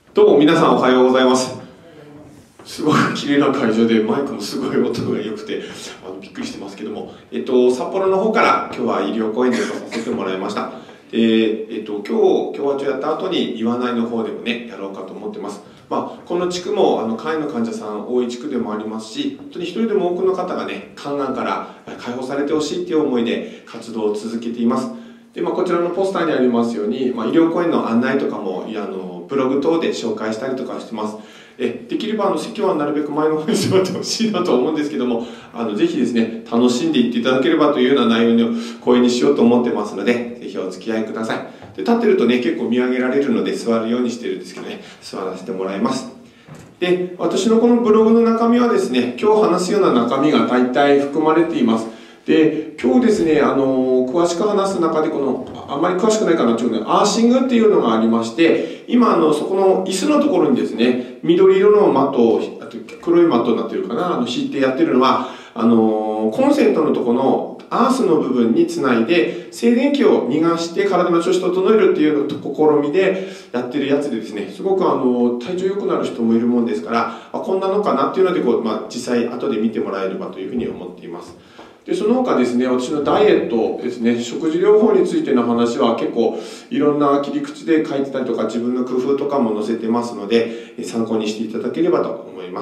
どうも皆さんおはようございます。すごい綺麗な会場でマイクもすごい音が良くてびっくりしてますけども、札幌の方から今日は医療講演でさせてもらいました。で、今日はやった後に岩内の方でもねやろうかと思ってます。この地区も肝炎の患者さん多い地区でもありますし、本当に一人でも多くの方がね肝がんから解放されてほしいっていう思いで活動を続けています。で、こちらのポスターにありますように、医療講演の案内とかもブログ等で紹介したりとかしてます。できれば席はなるべく前の方に座ってほしいなと思うんですけども、ぜひですね楽しんでいっていただければというような内容の講演にしようと思ってますので、ぜひお付き合いください。で、立ってるとね結構見上げられるので座るようにしてるんですけどね、座らせてもらいます。で、私のこのブログの中身はですね、今日話すような中身が大体含まれています。で、今日ですね、詳しく話す中であんまり詳しくないかなというのアーシングっていうのがありまして、今そこの椅子のところにですね、緑色のマットを、あと黒いマットになってるかな、敷いてやってるのは、コンセントのところのアースの部分につないで静電気を逃がして体の調子を整えるっていう試みでやってるやつでですね、すごく体調良くなる人もいるもんですから、こんなのかなっていうので実際後で見てもらえればというふうに思っています。で、その他ですね、私のダイエットですね、食事療法についての話は結構いろんな切り口で書いてたりとか、自分の工夫とかも載せてますので、参考にしていただければと思います。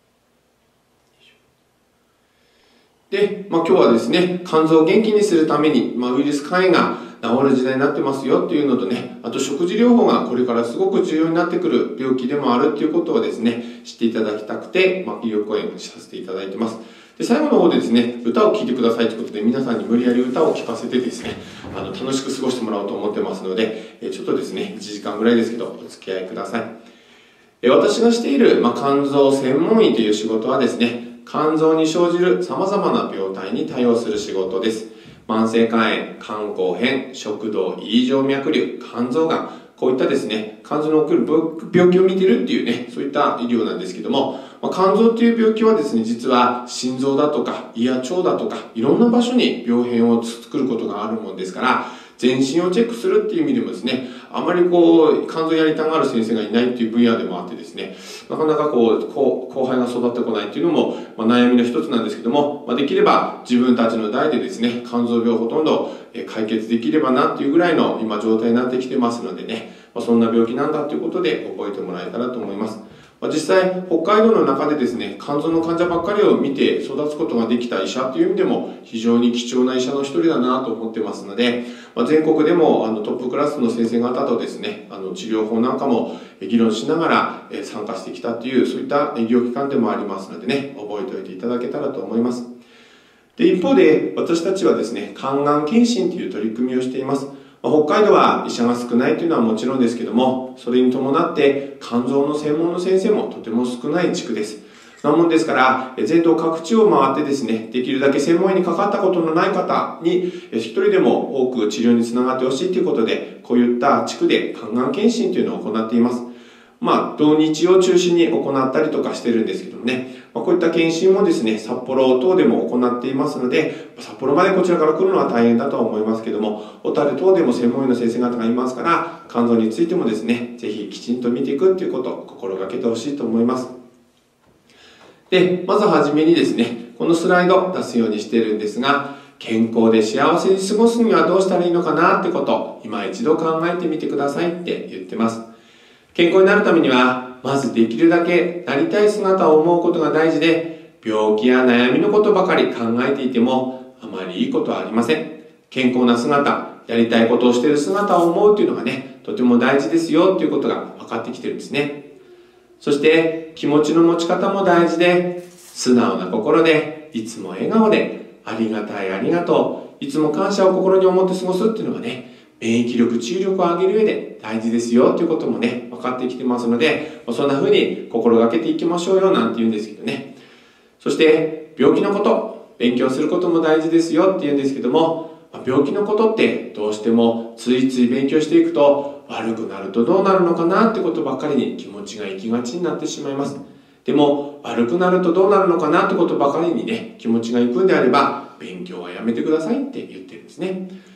で、今日はですね、肝臓を元気にするために、ウイルス肝炎が治る時代になってますよっていうのとね、あと食事療法がこれからすごく重要になってくる病気でもあるっていうことをですね、知っていただきたくて、医療講演させていただいてます。で、最後の方でですね、歌を聴いてくださいということで、皆さんに無理やり歌を聴かせてですね、楽しく過ごしてもらおうと思ってますので、ちょっとですね、1時間ぐらいですけど、お付き合いください。私がしている、肝臓専門医という仕事はですね、肝臓に生じる様々な病態に対応する仕事です。慢性肝炎、肝硬変、食道異常脈瘤、肝臓がん、こういったですね、肝臓に起こる病気を見てるっていうね、そういった医療なんですけども、肝臓っていう病気はですね、実は心臓だとか胃や腸だとかいろんな場所に病変を作ることがあるもんですから、全身をチェックするっていう意味でもですね、あまり肝臓やりたがる先生がいないっていう分野でもあってですね、なかなか後輩が育ってこないっていうのも、悩みの一つなんですけども、できれば自分たちの代でですね、肝臓病をほとんど解決できればなっていうぐらいの今状態になってきてますのでね、そんな病気なんだということで覚えてもらえたらと思います。実際北海道の中でですね、肝臓の患者ばっかりを見て育つことができた医者という意味でも非常に貴重な医者の一人だなと思ってますので、全国でもトップクラスの先生方とですね、治療法なんかも議論しながら参加してきたという、そういった医療機関でもありますのでね、覚えておいていただけたらと思います。で、一方で私たちはですね、肝がん検診という取り組みをしています。北海道は医者が少ないというのはもちろんですけども、それに伴って肝臓の専門の先生もとても少ない地区です。なもんですから、全道各地を回ってですね、できるだけ専門医にかかったことのない方に一人でも多く治療につながってほしいということで、こういった地区で肝がん検診というのを行っています。土日を中心に行ったりとかしてるんですけどもね、こういった検診もですね、札幌等でも行っていますので、札幌までこちらから来るのは大変だとは思いますけども、小樽等でも専門医の先生方がいますから、肝臓についてもですね、ぜひきちんと見ていくっていうことを心がけてほしいと思います。で、まずはじめにですね、このスライド出すようにしているんですが、健康で幸せに過ごすにはどうしたらいいのかなってことを今一度考えてみてくださいって言ってます。健康になるためには、まずできるだけなりたい姿を思うことが大事で、病気や悩みのことばかり考えていてもあまりいいことはありません。健康な姿、やりたいことをしている姿を思うというのがね、とても大事ですよということが分かってきてるんですね。そして気持ちの持ち方も大事で、素直な心で、いつも笑顔で、ありがたいありがとう、いつも感謝を心に思って過ごすっていうのがね、免疫力、治癒力を上げる上で大事ですよということもね、分かってきてますので、そんな風に心がけていきましょうよなんて言うんですけどね。そして病気のこと、勉強することも大事ですよって言うんですけども、病気のことってどうしてもついつい勉強していくと悪くなるとどうなるのかなってことばっかりに気持ちが行きがちになってしまいます。でも悪くなるとどうなるのかなってことばかりにね、気持ちが行くんであれば勉強はやめてくださいって言ってるんですね。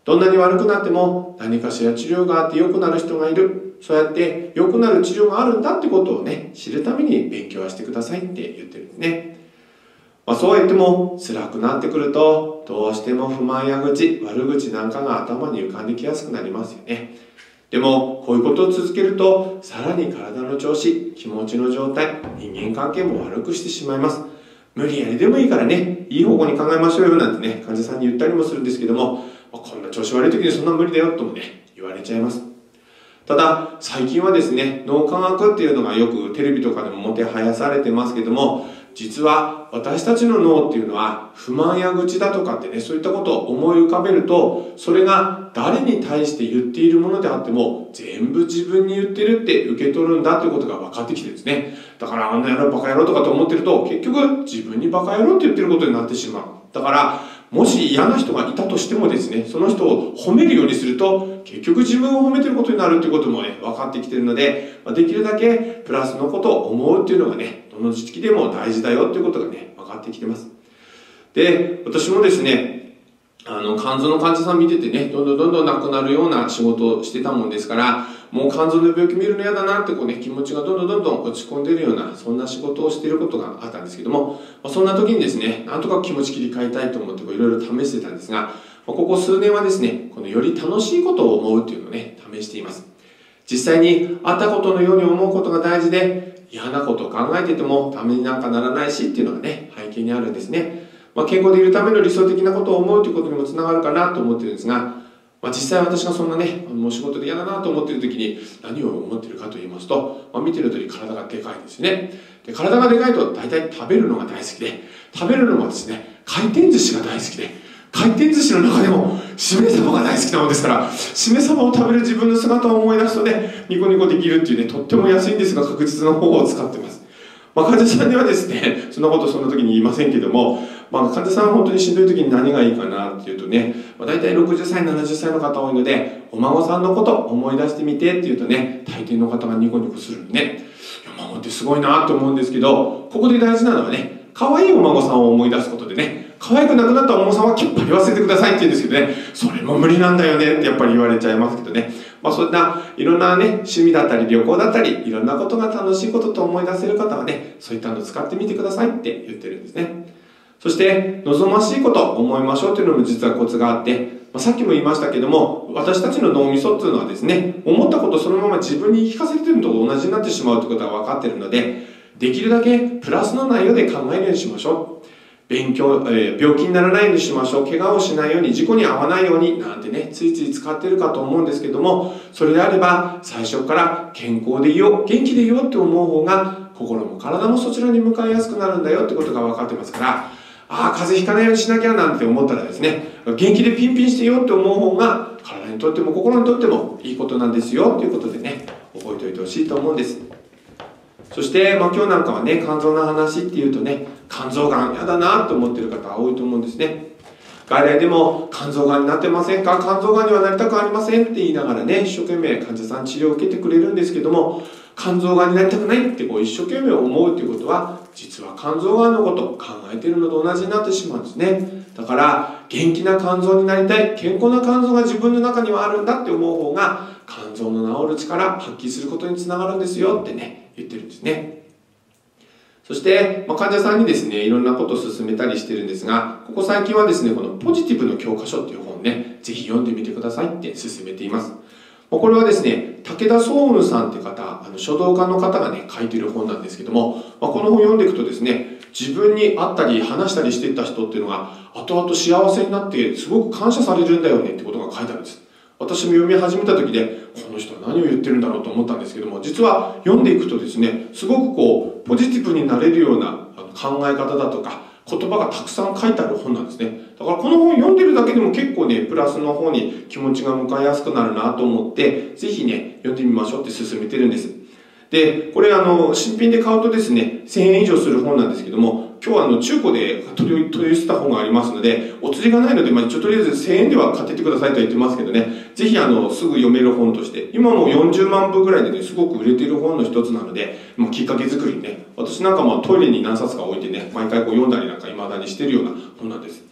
どんなに悪くなっても何かしら治療があって良くなる人がいる。そうやって良くなる治療があるんだってことをね、知るために勉強はしてくださいって言ってるんですね。そうは言っても辛くなってくると、どうしても不満や愚痴、悪口なんかが頭に浮かんできやすくなりますよね。でもこういうことを続けると、さらに体の調子、気持ちの状態、人間関係も悪くしてしまいます。無理やりでもいいからね、いい方向に考えましょうよなんてね、患者さんに言ったりもするんですけども、こんな調子悪い時にそんな無理だよともね、言われちゃいます。ただ最近はですね、脳科学っていうのがよくテレビとかでももてはやされてますけども、実は私たちの脳っていうのは不満や愚痴だとかってね、そういったことを思い浮かべると、それが誰に対して言っているものであっても全部自分に言ってるって受け取るんだということが分かってきてるんですね。だからあんな野郎バカ野郎とかと思ってると、結局自分にバカ野郎って言ってることになってしまう。だからもし嫌な人がいたとしてもですね、その人を褒めるようにすると結局自分を褒めてることになるっていうこともね、分かってきてるので、できるだけプラスのことを思うっていうのがね、どの時期でも大事だよっていうことがね、分かってきてます。で、私もですね、肝臓の患者さん見ててね、どんどん亡くなるような仕事をしてたもんですから、もう肝臓の病気見るの嫌だなってこうね、気持ちがどんどん落ち込んでるような、そんな仕事をしていることがあったんですけども、そんな時にですね、なんとか気持ち切り替えたいと思っていろいろ試してたんですが、ここ数年はですね、このより楽しいことを思うっていうのをね、試しています。実際にあったことのように思うことが大事で、嫌なことを考えててもためになんかならないしっていうのがね、背景にあるんですね。健康でいるための理想的なことを思うということにもつながるかなと思ってるんですが、実際私がそんなね、もう仕事で嫌だなと思っている時に何を思っているかと言いますと、見てる通り体がでかいんですね。で、体がでかいと大体食べるのが大好きで、食べるのがですね、回転寿司が大好きで、回転寿司の中でもしめ鯖が大好きなものですから、しめ鯖を食べる自分の姿を思い出すとね、ニコニコできるっていうね、とっても安いんですが確実な方法を使ってます。患者さんにはですね、そんなことそんな時に言いませんけども、患者さんは本当にしんどい時に何がいいかなっていうとね、大体60歳、70歳の方多いので、お孫さんのこと思い出してみてっていうとね、大抵の方がニコニコするんでね、いや、孫ってすごいなと思うんですけど、ここで大事なのはね、可愛いお孫さんを思い出すことでね、可愛くなくなったお孫さんはきっぱり忘れてくださいって言うんですけどね、それも無理なんだよねってやっぱり言われちゃいますけどね。そんないろんなね、趣味だったり旅行だったり、いろんなことが楽しいことと思い出せる方はね、そういったのを使ってみてくださいって言ってるんですね。そして、望ましいことを思いましょうというのも実はコツがあって、さっきも言いましたけども、私たちの脳みそっていうのはですね、思ったことをそのまま自分に言い聞かせてるのと同じになってしまうということが分かっているので、できるだけプラスの内容で考えるようにしましょう。病気にならないようにしましょう。怪我をしないように、事故に遭わないようになんてね、ついつい使ってるかと思うんですけども、それであれば最初から健康でいよう、元気でいようって思う方が、心も体もそちらに向かいやすくなるんだよってことが分かってますから、風邪ひかないようにしなきゃなんて思ったらですね、元気でピンピンしていようって思う方が、体にとっても心にとってもいいことなんですよということでね、覚えておいてほしいと思うんです。そして、今日なんかはね、肝臓の話っていうとね、肝臓がん嫌だなと思ってる方多いと思うんですね。外来でも肝臓がんになってませんか、肝臓がんにはなりたくありませんって言いながらね、一生懸命患者さん治療を受けてくれるんですけども、肝臓がんになりたくないって一生懸命思うということは、実は肝臓がんのことを考えているのと同じになってしまうんですね。だから元気な肝臓になりたい、健康な肝臓が自分の中にはあるんだって思う方が、肝臓の治る力発揮することにつながるんですよってね、言ってるんですね。そして、患者さんにですね、いろんなことを勧めたりしてるんですが、ここ最近はですね、このポジティブの教科書っていう本をね、ぜひ読んでみてくださいって勧めています。これはですね、武田壮雲さんって方、書道家の方がね、書いている本なんですけども、この本を読んでいくとですね、自分に会ったり話したりしていった人っていうのが、後々幸せになってすごく感謝されるんだよねってことが書いてあるんです。私も読み始めた時で、この人は何を言ってるんだろうと思ったんですけども、実は読んでいくとですね、すごくポジティブになれるような考え方だとか、言葉がたくさん書いてある本なんですね。だからこの本読んでるだけでも結構ね、プラスの方に気持ちが向かいやすくなるなと思って、ぜひね、読んでみましょうって勧めてるんです。で、これ新品で買うとですね、1000円以上する本なんですけども、今日は中古で取り寄せた本がありますので、お釣りがないので、とりあえず1000円では買っていってくださいとは言ってますけどね、ぜひすぐ読める本として、今も40万部ぐらいでね、すごく売れている本の一つなので、きっかけ作りにね、私なんかトイレに何冊か置いてね、毎回読んだりなんか未だにしてるような本なんです。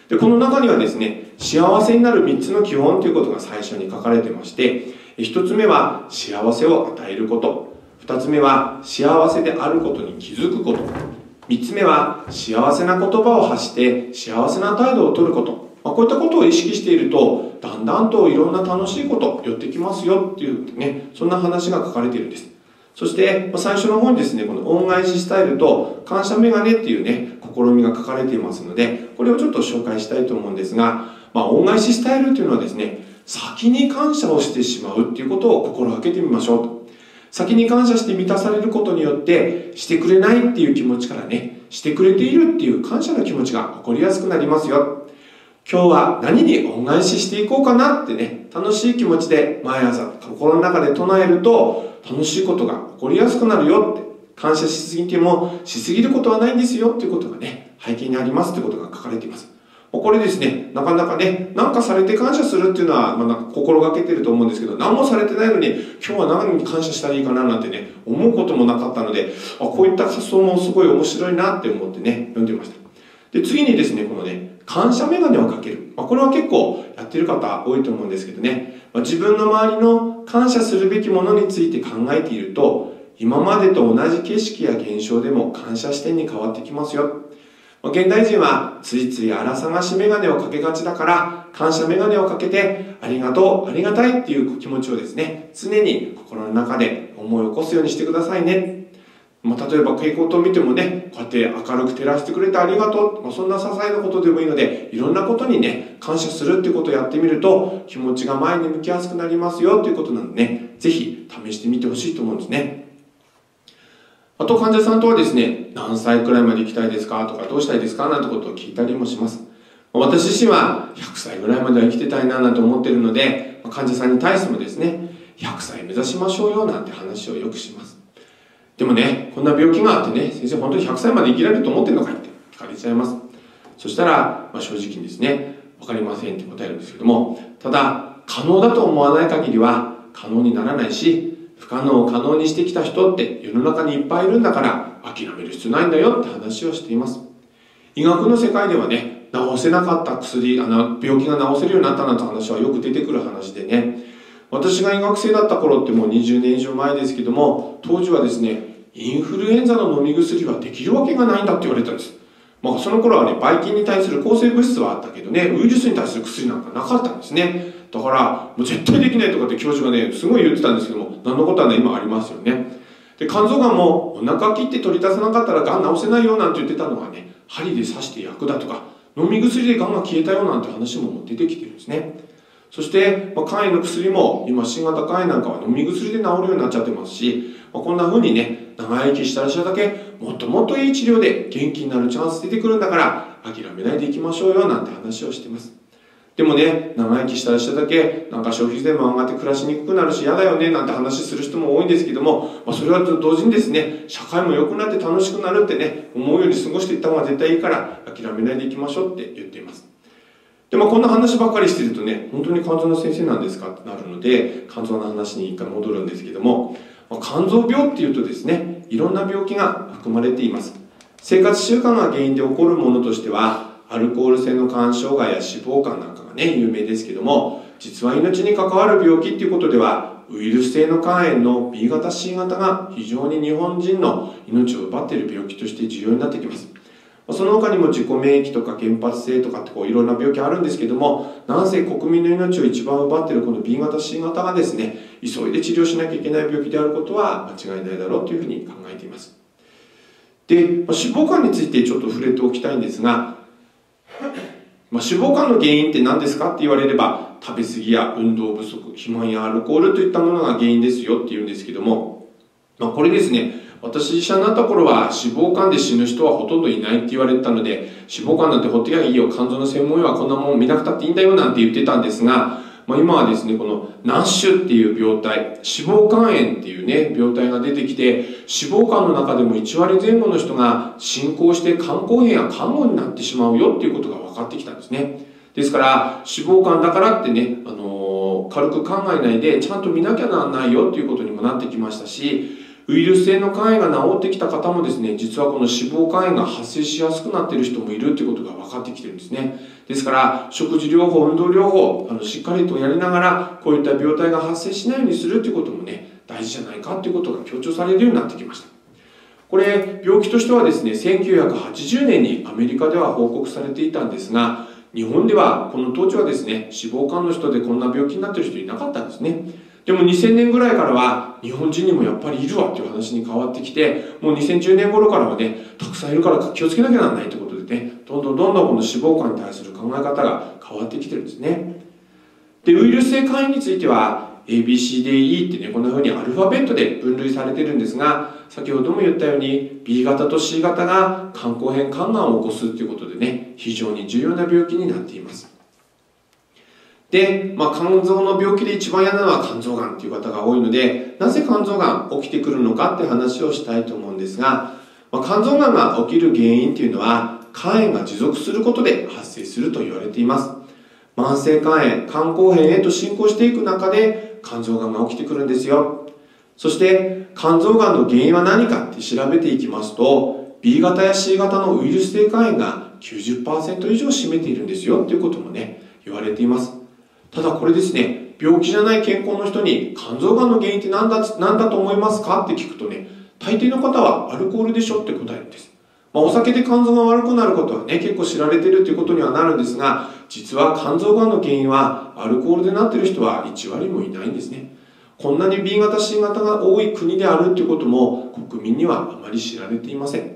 で、この中にはですね、幸せになる3つの基本ということが最初に書かれてまして、1つ目は幸せを与えること、2つ目は幸せであることに気づくこと、3つ目は幸せな言葉を発して幸せな態度をとること。こういったことを意識していると、だんだんといろんな楽しいこと寄ってきますよっていうね、そんな話が書かれているんです。そして最初の方にですね、この恩返しスタイルと感謝メガネっていうね、試みが書かれていますので、これをちょっと紹介したいと思うんですが、恩返しスタイルっていうのはですね、先に感謝をしてしまうっていうことを心がけてみましょうと。先に感謝して満たされることによって、してくれないっていう気持ちからね、してくれているっていう感謝の気持ちが起こりやすくなりますよ。今日は何に恩返ししていこうかなってね、楽しい気持ちで毎朝心の中で唱えると、楽しいことが起こりやすくなるよって、感謝しすぎてもしすぎることはないんですよっていうことがね、背景にありますってことが書かれています。これですね、なかなかね、何かされて感謝するっていうのは、なんか心がけてると思うんですけど、何もされてないのに、今日は何に感謝したらいいかななんてね、思うこともなかったので、こういった発想もすごい面白いなって思ってね、読んでました。で、次にですね、このね、感謝メガネをかける。これは結構やってる方多いと思うんですけどね、自分の周りの感謝するべきものについて考えていると、今までと同じ景色や現象でも感謝視点に変わってきますよ。現代人はついつい荒探しメガネをかけがちだから、感謝メガネをかけて、ありがとう、ありがたいっていう気持ちをですね、常に心の中で思い起こすようにしてくださいね。例えば蛍光灯を見てもね、こうやって明るく照らしてくれてありがとう。そんな些細なことでもいいので、いろんなことにね、感謝するっていうことをやってみると、気持ちが前に向きやすくなりますよということなのでね、ぜひ試してみてほしいと思うんですね。あと患者さんとはですね、何歳くらいまで生きたいですかとか、どうしたいですかなんてことを聞いたりもします。私自身は100歳ぐらいまでは生きてたいななんて思っているので、患者さんに対してもですね、100歳目指しましょうよなんて話をよくします。でもね、こんな病気があってね、先生本当に100歳まで生きられると思ってるのかいって聞かれちゃいます。そしたら、正直にですね、わかりませんって答えるんですけども、ただ、可能だと思わない限りは可能にならないし、不可能を可能にしてきた人って世の中にいっぱいいるんだから諦める必要ないんだよって話をしています。医学の世界ではね、治せなかった薬、病気が治せるようになったなんて話はよく出てくる話でね、私が医学生だった頃ってもう20年以上前ですけども、当時はですね、インフルエンザの飲み薬はできるわけがないんだって言われたんです。その頃はね、ばい菌に対する抗生物質はあったけどね、ウイルスに対する薬なんかなかったんですね。だから、もう絶対できないとかって教授がね、すごい言ってたんですけども、何のことはね、今ありますよね。で、肝臓がんもお腹切って取り出さなかったらがん治せないよなんて言ってたのがね、針で刺して焼くだとか、飲み薬でがんが消えたよなんて話も出てきてるんですね。そして、肝炎の薬も今新型肝炎なんかは飲み薬で治るようになっちゃってますし、こんな風にね、長生きしたらしただけもっともっといい治療で元気になるチャンス出てくるんだから諦めないでいきましょうよなんて話をしてます。でもね、長生きしたらしただけなんか消費税も上がって暮らしにくくなるし嫌だよねなんて話する人も多いんですけども、それは同時にですね、社会も良くなって楽しくなるってね、思うように過ごしていった方が絶対いいから諦めないでいきましょうって言っています。で、こんな話ばっかりしてるとね、本当に肝臓の先生なんですかってなるので、肝臓の話に一回戻るんですけども、肝臓病っていうとですね、いろんな病気が含まれています。生活習慣が原因で起こるものとしては、アルコール性の肝障害や脂肪肝なんかがね、有名ですけども、実は命に関わる病気っていうことでは、ウイルス性の肝炎の B 型 C 型が非常に日本人の命を奪っている病気として重要になってきます。その他にも自己免疫とか原発性とかっていろんな病気あるんですけども、なんせ国民の命を一番奪っているこの B 型 C 型がですね、急いで治療しなきゃいけない病気であることは間違いないだろうというふうに考えています。で、脂肪肝についてちょっと触れておきたいんですが、脂肪肝の原因って何ですかって言われれば、食べ過ぎや運動不足、肥満やアルコールといったものが原因ですよって言うんですけども、これですね、私医者になった頃は脂肪肝で死ぬ人はほとんどいないって言われてたので、脂肪肝なんてほっときゃいいよ、肝臓の専門医はこんなもん見なくたっていいんだよなんて言ってたんですが、今はですね、この NASH っていう病態、脂肪肝炎っていうね、病態が出てきて、脂肪肝の中でも1割前後の人が進行して肝硬変や肝硬になってしまうよっていうことが分かってきたんですね。ですから、脂肪肝だからってね、軽く考えないでちゃんと見なきゃならないよっていうことにもなってきましたし、 ウイルス性の肝炎が治ってきた方もですね、実はこの脂肪肝炎が発生しやすくなっている人もいるということが分かってきてるんですね。ですから、食事療法、運動療法、しっかりとやりながら、こういった病態が発生しないようにするということもね、大事じゃないかということが強調されるようになってきました。これ、病気としてはですね、1980年にアメリカでは報告されていたんですが、日本ではこの当時はですね、脂肪肝の人でこんな病気になっている人いなかったんですね。でも2000年ぐらいからは日本人にもやっぱりいるわっていう話に変わってきて、もう2010年頃からはね、たくさんいるから気をつけなきゃならないということでね、どんどんこの脂肪肝に対する考え方が変わってきてるんですね。で、ウイルス性肝炎については ABCDE ってね、こんな風にアルファベットで分類されてるんですが、先ほども言ったように B 型と C 型が肝硬変肝がんを起こすということでね、非常に重要な病気になっています。で、肝臓の病気で一番嫌なのは肝臓がんという方が多いので、なぜ肝臓がん起きてくるのかって話をしたいと思うんですが、肝臓がんが起きる原因っていうのは肝炎が持続することで発生すると言われています。慢性肝炎、肝硬変へと進行していく中で肝臓がんが起きてくるんですよ。そして肝臓がんの原因は何かって調べていきますと、 B 型や C 型のウイルス性肝炎が 90% 以上占めているんですよっていうこともね、言われています。ただこれですね、病気じゃない健康の人に肝臓がんの原因って何だと思いますかって聞くとね、大抵の方はアルコールでしょって答えるんです。お酒で肝臓が悪くなることはね、結構知られてるということにはなるんですが、実は肝臓がんの原因はアルコールでなっている人は1割もいないんですね。こんなに B 型 C 型が多い国であるということも国民にはあまり知られていません。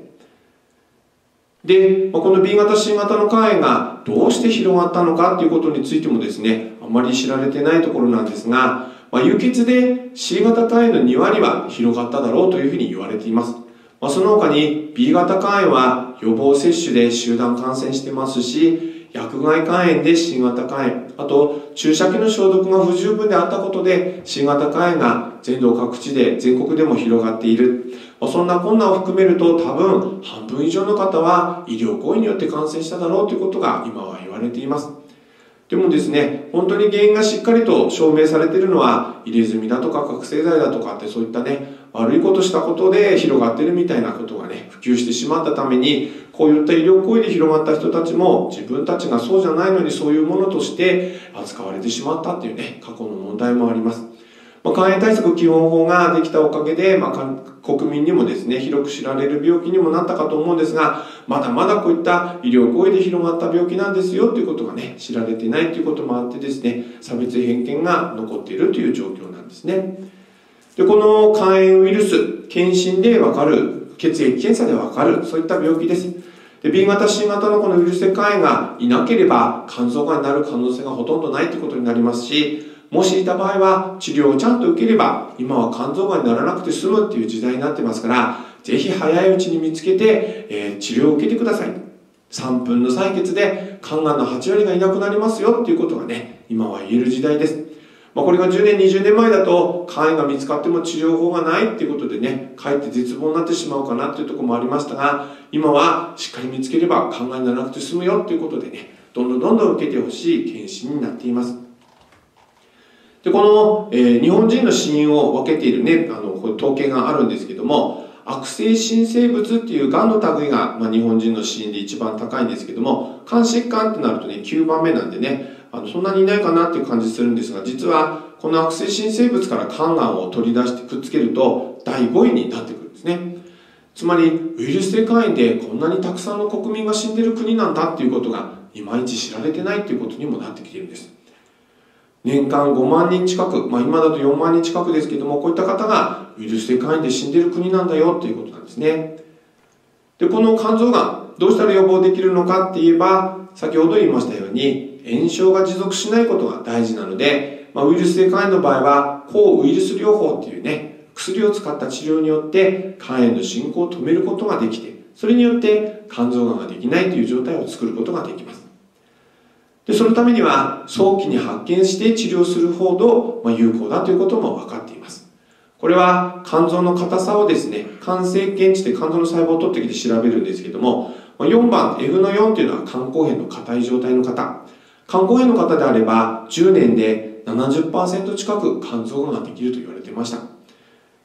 で、この B 型 C 型の肝炎がどうして広がったのかということについてもですね、あまり知られてないところなんですが、輸血で C 型肝炎の2割は広がっただろうというふうに言われています。その他に B 型肝炎は予防接種で集団感染してますし、薬害肝炎で C 型肝炎、あと注射器の消毒が不十分であったことで C 型肝炎が全道各地で全国でも広がっている。そんな困難を含めると多分半分以上の方は医療行為によって感染しただろうということが今は言われています。でもですね、本当に原因がしっかりと証明されているのは入れ墨だとか覚醒剤だとかってそういったね、悪いことしたことで広がっているみたいなことがね、普及してしまったために、こういった医療行為で広がった人たちも自分たちがそうじゃないのにそういうものとして扱われてしまったっていうね、過去の問題もあります。肝炎対策基本法ができたおかげで、国民にもですね、広く知られる病気にもなったかと思うんですが、まだまだこういった医療行為で広がった病気なんですよということがね、知られていないということもあってですね、差別偏見が残っているという状況なんですね。で、この肝炎ウイルス、検診でわかる、血液検査でわかる、そういった病気です。で、B 型、C 型のこのウイルス性肝炎がいなければ肝臓がんになる可能性がほとんどないということになりますし、もしいた場合は治療をちゃんと受ければ今は肝臓がんにならなくて済むっていう時代になってますから、ぜひ早いうちに見つけて、治療を受けてください。3分の採血で肝がんの8割がいなくなりますよっていうことがね、今は言える時代です。これが10年、20年前だと肝炎が見つかっても治療法がないっていうことでね、かえって絶望になってしまうかなっていうところもありましたが、今はしっかり見つければ肝がんにならなくて済むよっていうことでね、どんどん受けてほしい検診になっています。で、この、日本人の死因を分けているね、これ統計があるんですけども、悪性新生物っていうがんの類が、日本人の死因で一番高いんですけども、肝疾患ってなるとね、9番目なんでね、そんなにいないかなっていう感じするんですが、実はこの悪性新生物から肝がんを取り出してくっつけると第5位になってくるんですね。つまりウイルス性肝炎でこんなにたくさんの国民が死んでる国なんだっていうことがいまいち知られてないっていうことにもなってきているんです。年間5万人近く、今だと4万人近くですけども、こういった方がウイルス性肝炎で死んでいる国なんだよっていうことなんですね。で、この肝臓がん、どうしたら予防できるのかって言えば、先ほど言いましたように、炎症が持続しないことが大事なので、ウイルス性肝炎の場合は、抗ウイルス療法っていうね、薬を使った治療によって肝炎の進行を止めることができて、それによって肝臓がんができないという状態を作ることができます。で、そのためには早期に発見して治療するほど有効だということも分かっています。これは肝臓の硬さをですね、肝生検値で肝臓の細胞を取ってきて調べるんですけども、4番 F の4というのは肝硬変の硬い状態の方。肝硬変の方であれば10年で 70% 近く肝臓がんができると言われていました。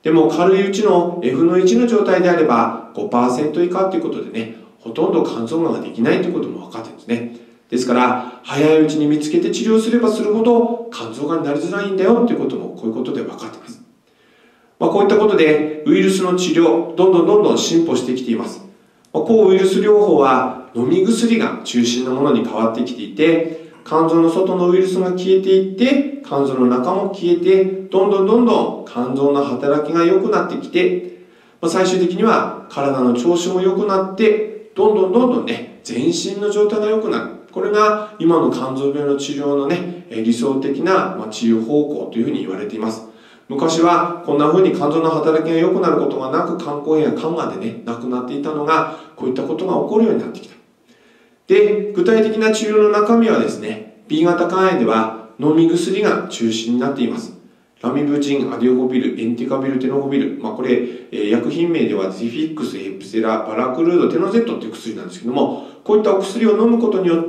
でも軽いうちの F の1の状態であれば 5% 以下ということでね、ほとんど肝臓がんができないということも分かってるんですね。ですから、早いうちに見つけて治療すればするほど肝臓がんになりづらいんだよということもこういうことで分かっています。こういったことでウイルスの治療、どんどん進歩してきています。抗ウイルス療法は飲み薬が中心のものに変わってきていて、肝臓の外のウイルスが消えていって、肝臓の中も消えて、どんどん肝臓の働きが良くなってきて、最終的には体の調子も良くなって、どんどんね、全身の状態が良くなる。これが今の肝臓病の治療のね、理想的な治療方向というふうに言われています。昔はこんな風に肝臓の働きが良くなることがなく、肝硬変や肝がんでね、亡くなっていたのが、こういったことが起こるようになってきた。で、具体的な治療の中身はですね、B 型肝炎では飲み薬が中心になっています。ラミブジン、アディオゴビル、エンティカビル、テノゴビル。これ、薬品名ではゼフィックス、ヘプセラ、バラクルード、テノゼットという薬なんですけども、こういったお薬を飲むことによって、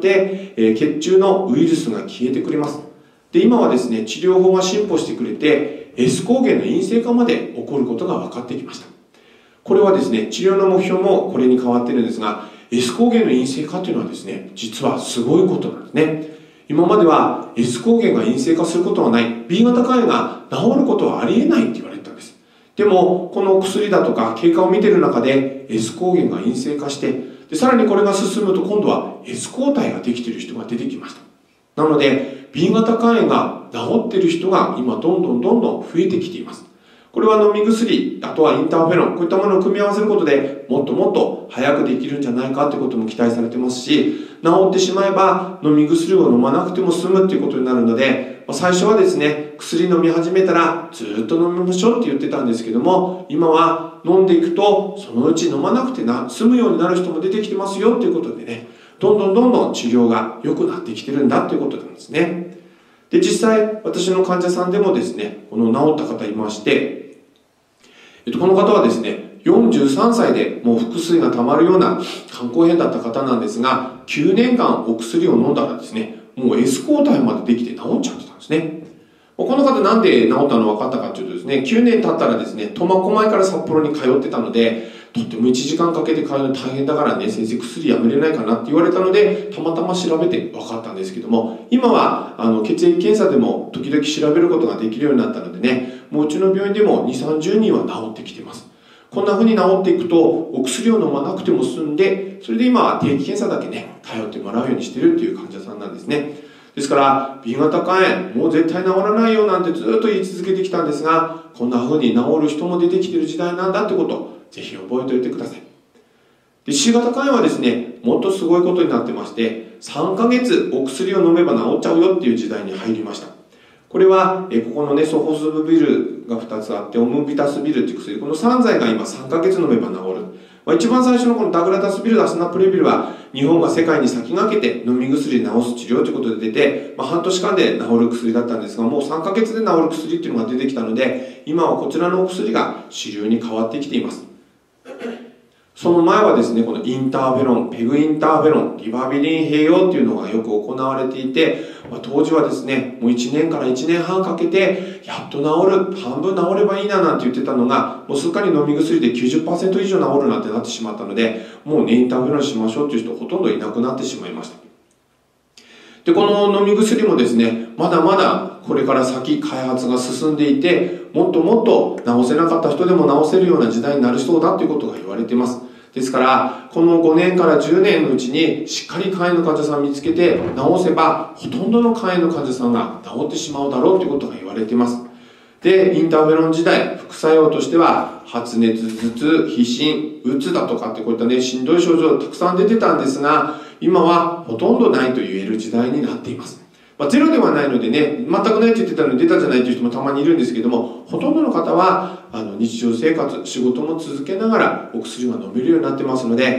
血中のウイルスが消えてくれます。で、今はですね、治療法が進歩してくれて、S 抗原の陰性化まで起こることが分かってきました。これはですね、治療の目標もこれに変わっているんですが、S 抗原の陰性化というのはですね、実はすごいことなんですね。今までは S 抗原が陰性化することはない、B 型肝炎が治ることはありえないって言われてたんです。でも、この薬だとか経過を見ている中で S 抗原が陰性化して、でさらにこれが進むと今度は S 抗体ができている人が出てきました。なので、B 型肝炎が治っている人が今どんどん増えてきています。これは飲み薬、あとはインターフェロン、こういったものを組み合わせることでもっと早くできるんじゃないかということも期待されてますし、治ってしまえば飲み薬を飲まなくても済むということになるので、最初はですね、薬飲み始めたらずっと飲みましょうって言ってたんですけども、今は飲んでいくとそのうち飲まなくて済むようになる人も出てきてますよということでね、どんどん治療が良くなってきてるんだということなんですね。で、実際私の患者さんでもですね、この治った方いまして、この方はですね、43歳でもう腹水が溜まるような肝硬変だった方なんですが、9年間お薬を飲んだらですね、もう S 抗体までできて治っちゃってたんですね。この方なんで治ったの分かったかというとですね、9年経ったらですね、苫小牧から札幌に通ってたので、とっても1時間かけて通うの大変だからね、先生薬やめれないかなって言われたので、たまたま調べて分かったんですけども、今は血液検査でも時々調べることができるようになったのでね、もううちの病院でも2、30人は治ってきています。こんな風に治っていくと、お薬を飲まなくても済んで、それで今は定期検査だけね、頼ってもらうようにしているという患者さんなんですね。ですから、B 型肝炎、もう絶対治らないよなんてずっと言い続けてきたんですが、こんな風に治る人も出てきている時代なんだってことを、ぜひ覚えておいてください。で、C 型肝炎はですね、もっとすごいことになってまして、3ヶ月お薬を飲めば治っちゃうよっていう時代に入りました。これは、ここのね、ソホスブビルが2つあって、オムビタスビルっていう薬、この3剤が今3ヶ月飲めば治る。一番最初のこのダグラタスビル、アスナプレビルは、日本が世界に先駆けて飲み薬で治す治療ということで出て、半年間で治る薬だったんですが、もう3ヶ月で治る薬っていうのが出てきたので、今はこちらのお薬が主流に変わってきています。その前はですね、このインターフェロン、ペグインターフェロン、リバビリン併用っていうのがよく行われていて、当時はですね、もう1年から1年半かけて、やっと治る、半分治ればいいななんて言ってたのが、もうすっかり飲み薬で 90% 以上治るなんてなってしまったので、もうね、インターフェロンしましょうっていう人ほとんどいなくなってしまいました。で、この飲み薬もですね、まだまだこれから先開発が進んでいて、もっともっと治せなかった人でも治せるような時代になりそうだということが言われています。ですから、この5年から10年のうちにしっかり肝炎の患者さんを見つけて治せば、ほとんどの肝炎の患者さんが治ってしまうだろうということが言われています。で、インターフェロン時代、副作用としては、発熱、頭痛、皮疹、うつだとかってこういったね、しんどい症状たくさん出てたんですが、今はほとんどないと言える時代になっています。ゼロではないのでね、全くないって言ってたのに出たじゃないという人もたまにいるんですけども、ほとんどの方は日常生活、仕事も続けながらお薬が飲めるようになってますので、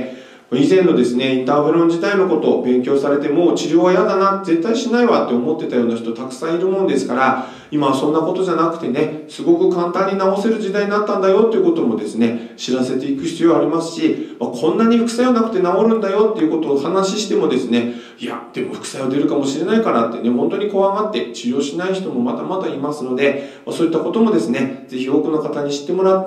以前のですね、インターフェロン自体のことを勉強されて、もう治療は嫌だな、絶対しないわって思ってたような人たくさんいるもんですから、今はそんなことじゃなくてね、すごく簡単に治せる時代になったんだよっていうこともですね、知らせていく必要がありますし、こんなに副作用なくて治るんだよっていうことを話してもですね、いや、でも副作用出るかもしれないからってね、本当に怖がって治療しない人もまだまだいますので、そういったこともですね、ぜひ多くの方に知ってもらって、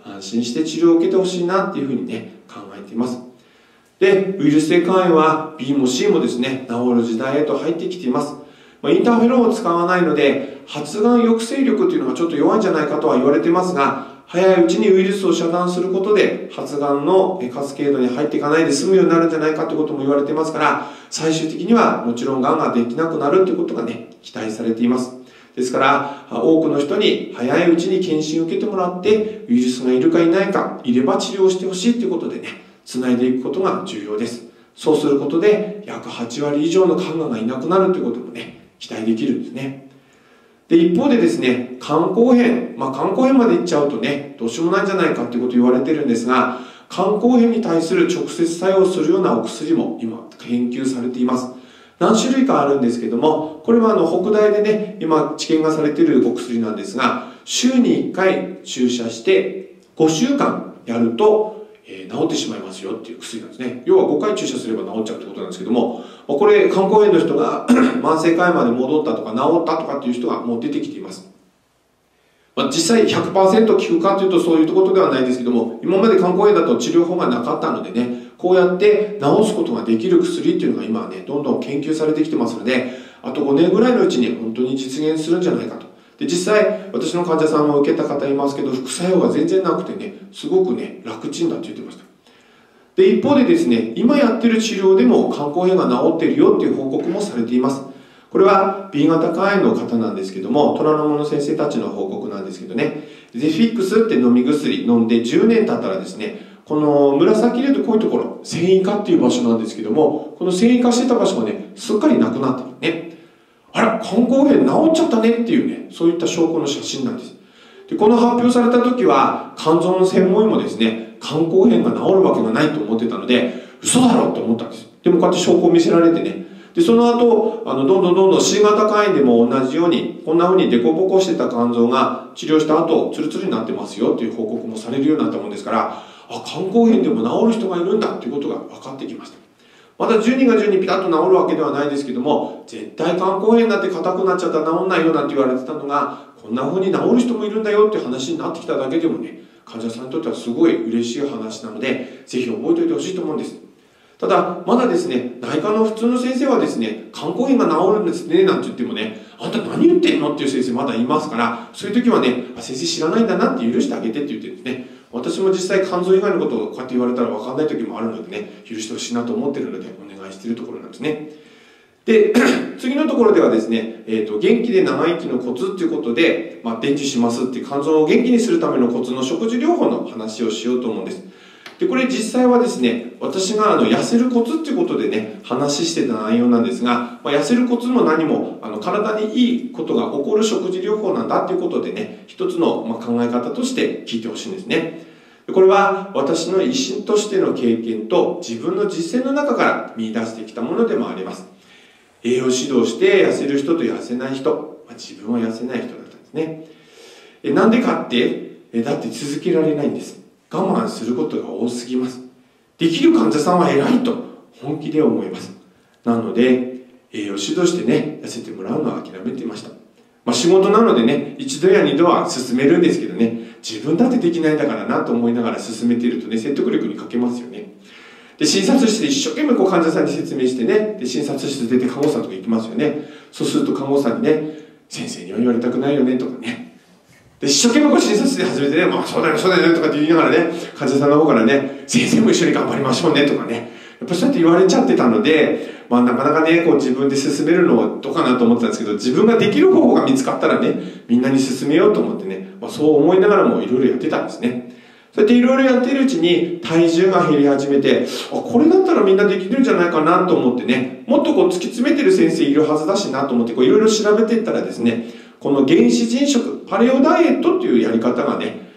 安心して治療を受けてほしいなっていうふうにね、考えています。で、ウイルス性肝炎は B も C もですね、治る時代へと入ってきています。インターフェロンを使わないので、発がん抑制力っていうのがちょっと弱いんじゃないかとは言われてますが、早いうちにウイルスを遮断することで、発がんのカスケードに入っていかないで済むようになるんじゃないかということも言われてますから、最終的にはもちろんがんができなくなるということがね、期待されています。ですから、多くの人に早いうちに検診を受けてもらって、ウイルスがいるかいないか、いれば治療してほしいということでね、つないでいくことが重要です。そうすることで約8割以上の肝がんがいなくなるということもね、期待できるんですね。で、一方でですね、肝硬変、肝硬変までいっちゃうとね、どうしようもないんじゃないかということを言われてるんですが、肝硬変に対する直接作用するようなお薬も今研究されています。何種類かあるんですけども、これは北大でね、今治験がされているお薬なんですが、週に1回注射して5週間やると治ってしまいますよっていう薬なんですね。要は5回注射すれば治っちゃうってことなんですけども、これ肝硬変の人が慢性肝炎まで戻ったとか治ったとかっていう人がもう出てきています。実際 100% 効くかというとそういうことではないですけども、今まで肝硬変だと治療法がなかったのでね、こうやって治すことができる薬っていうのが今はね、どんどん研究されてきてますので、あと5年ぐらいのうちに本当に実現するんじゃないかと。で、実際私の患者さんも受けた方いますけど、副作用が全然なくてね、すごくね、楽ちんだって言ってました。で、一方でですね、今やってる治療でも肝硬変が治っているよっていう報告もされています。これは B 型肝炎の方なんですけども、虎ノ門先生たちの報告なんですけどね、ゼフィックスって飲み薬飲んで10年経ったらですね、この紫色でこういうところ、繊維化っていう場所なんですけども、この繊維化してた場所がね、すっかりなくなってるね。あら、肝硬変治っちゃったねっていうね、そういった証拠の写真なんです。で、この発表された時は、肝臓の専門医もですね、肝硬変が治るわけがないと思ってたので、嘘だろうと思ったんです。でもこうやって証拠を見せられてね、で、その後、どんどん C 型肝炎でも同じように、こんな風にデコボコしてた肝臓が治療した後、ツルツルになってますよっていう報告もされるようになったもんですから、肝硬変でも治る人がいるんだっていうことが分かってきました。また10人が10人ピタッと治るわけではないですけども、絶対肝硬変だって硬くなっちゃったら治んないよなんて言われてたのが、こんな風に治る人もいるんだよっていう話になってきただけでもね、患者さんにとってはすごい嬉しい話なので、ぜひ覚えておいてほしいと思うんです。ただ、まだですね、内科の普通の先生はですね、肝硬変が治るんですね、なんて言ってもね、あんた何言ってんのっていう先生まだいますから、そういう時はね、先生知らないんだなって許してあげてって言ってるんですね。私も実際肝臓以外のことをこうやって言われたら分かんない時もあるのでね、許してほしいなと思ってるのでお願いしているところなんですね。で、次のところではですね、元気で長生きのコツっていうことで、伝授しますっていう肝臓を元気にするためのコツの食事療法の話をしようと思うんです。で、これ実際はですね、私が痩せるコツっていうことでね、話してた内容なんですが、痩せるコツも何も体にいいことが起こる食事療法なんだっていうことでね、一つの考え方として聞いてほしいんですね。これは私の医師としての経験と自分の実践の中から見出してきたものでもあります。栄養指導して痩せる人と痩せない人、自分は痩せない人だったんですね。なんでかって、だって続けられないんです。我慢することが多すぎます。できる患者さんは偉いと本気で思います。なので、栄養指導してね、痩せてもらうのは諦めていました。仕事なのでね、一度や二度は進めるんですけどね、自分だってできないんだからなと思いながら進めているとね、説得力に欠けますよね。で、診察室で一生懸命患者さんに説明してね、で、診察室出て看護師さんとか行きますよね。そうすると看護師さんにね、先生には言われたくないよねとかね、で、一生懸命診察室で始めてね、そうだよそうだよとかって言いながらね、患者さんの方からね、先生も一緒に頑張りましょうねとかね、やっぱそうやって言われちゃってたので、なかなかね、自分で進めるのはどうかなと思ってたんですけど、自分ができる方法が見つかったらね、みんなに進めようと思ってね、そう思いながらもいろいろやってたんですね。そうやっていろいろやっているうちに体重が減り始めて、これだったらみんなできるんじゃないかなと思ってね、もっと突き詰めてる先生いるはずだしなと思っていろいろ調べていったらですね、この原始人食、パレオダイエットっていうやり方がね、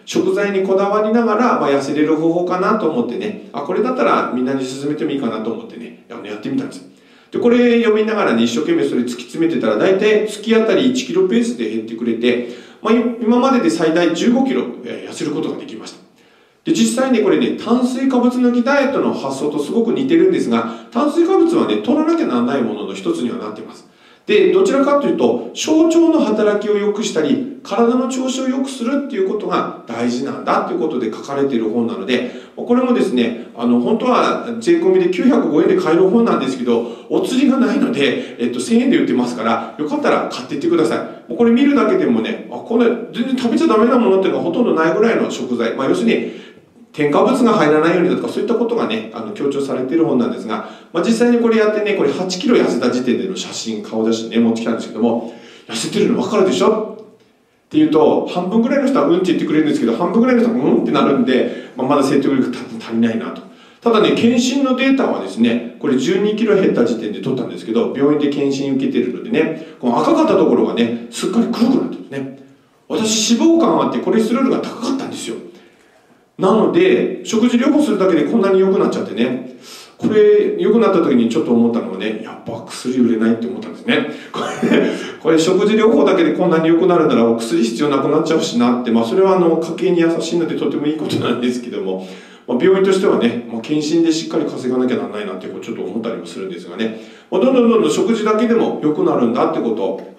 食材にこだわりながら、痩せれる方法かなと思ってね、これだったらみんなに勧めてもいいかなと思ってね、やってみたんです。で、これ読みながらね、一生懸命それ突き詰めてたら、だいたい月あたり1キロペースで減ってくれて、今までで最大15キロ痩せることができました。で、実際ね、これね、炭水化物抜きダイエットの発想とすごく似てるんですが、炭水化物はね、取らなきゃならないものの一つにはなっています。で、どちらかというと、小腸の働きを良くしたり、体の調子を良くするっていうことが大事なんだっていうことで書かれている本なので、これもですね、本当は税込みで905円で買える本なんですけど、お釣りがないので、1000円で売ってますから、よかったら買っていってください。これ見るだけでもね、これ全然食べちゃダメなものっていうのがほとんどないぐらいの食材。要するに、添加物が入らないようにだとか、そういったことがね、強調されている本なんですが、実際にこれやってね、これ8キロ痩せた時点での写真、顔写真ね、持ってきたんですけども、痩せてるの分かるでしょって言うと、半分ぐらいの人はうんって言ってくれるんですけど、半分ぐらいの人はうんってなるんで、まだ説得力足りないなと。ただね、検診のデータはですね、これ12キロ減った時点で取ったんですけど、病院で検診受けてるのでね、この赤かったところがね、すっかり黒くなってるんですね。私、脂肪肝あってコレステロールが高かったんですよ。なので、食事療法するだけでこんなに良くなっちゃってね、これ良くなった時にちょっと思ったのはね、やっぱ薬売れないって思ったんですね。これ食事療法だけでこんなに良くなるならお薬必要なくなっちゃうしなって、それは家計に優しいのでとてもいいことなんですけども、病院としてはね、検診でしっかり稼がなきゃならないなってちょっと思ったりもするんですがね、どんどん食事だけでも良くなるんだってこと、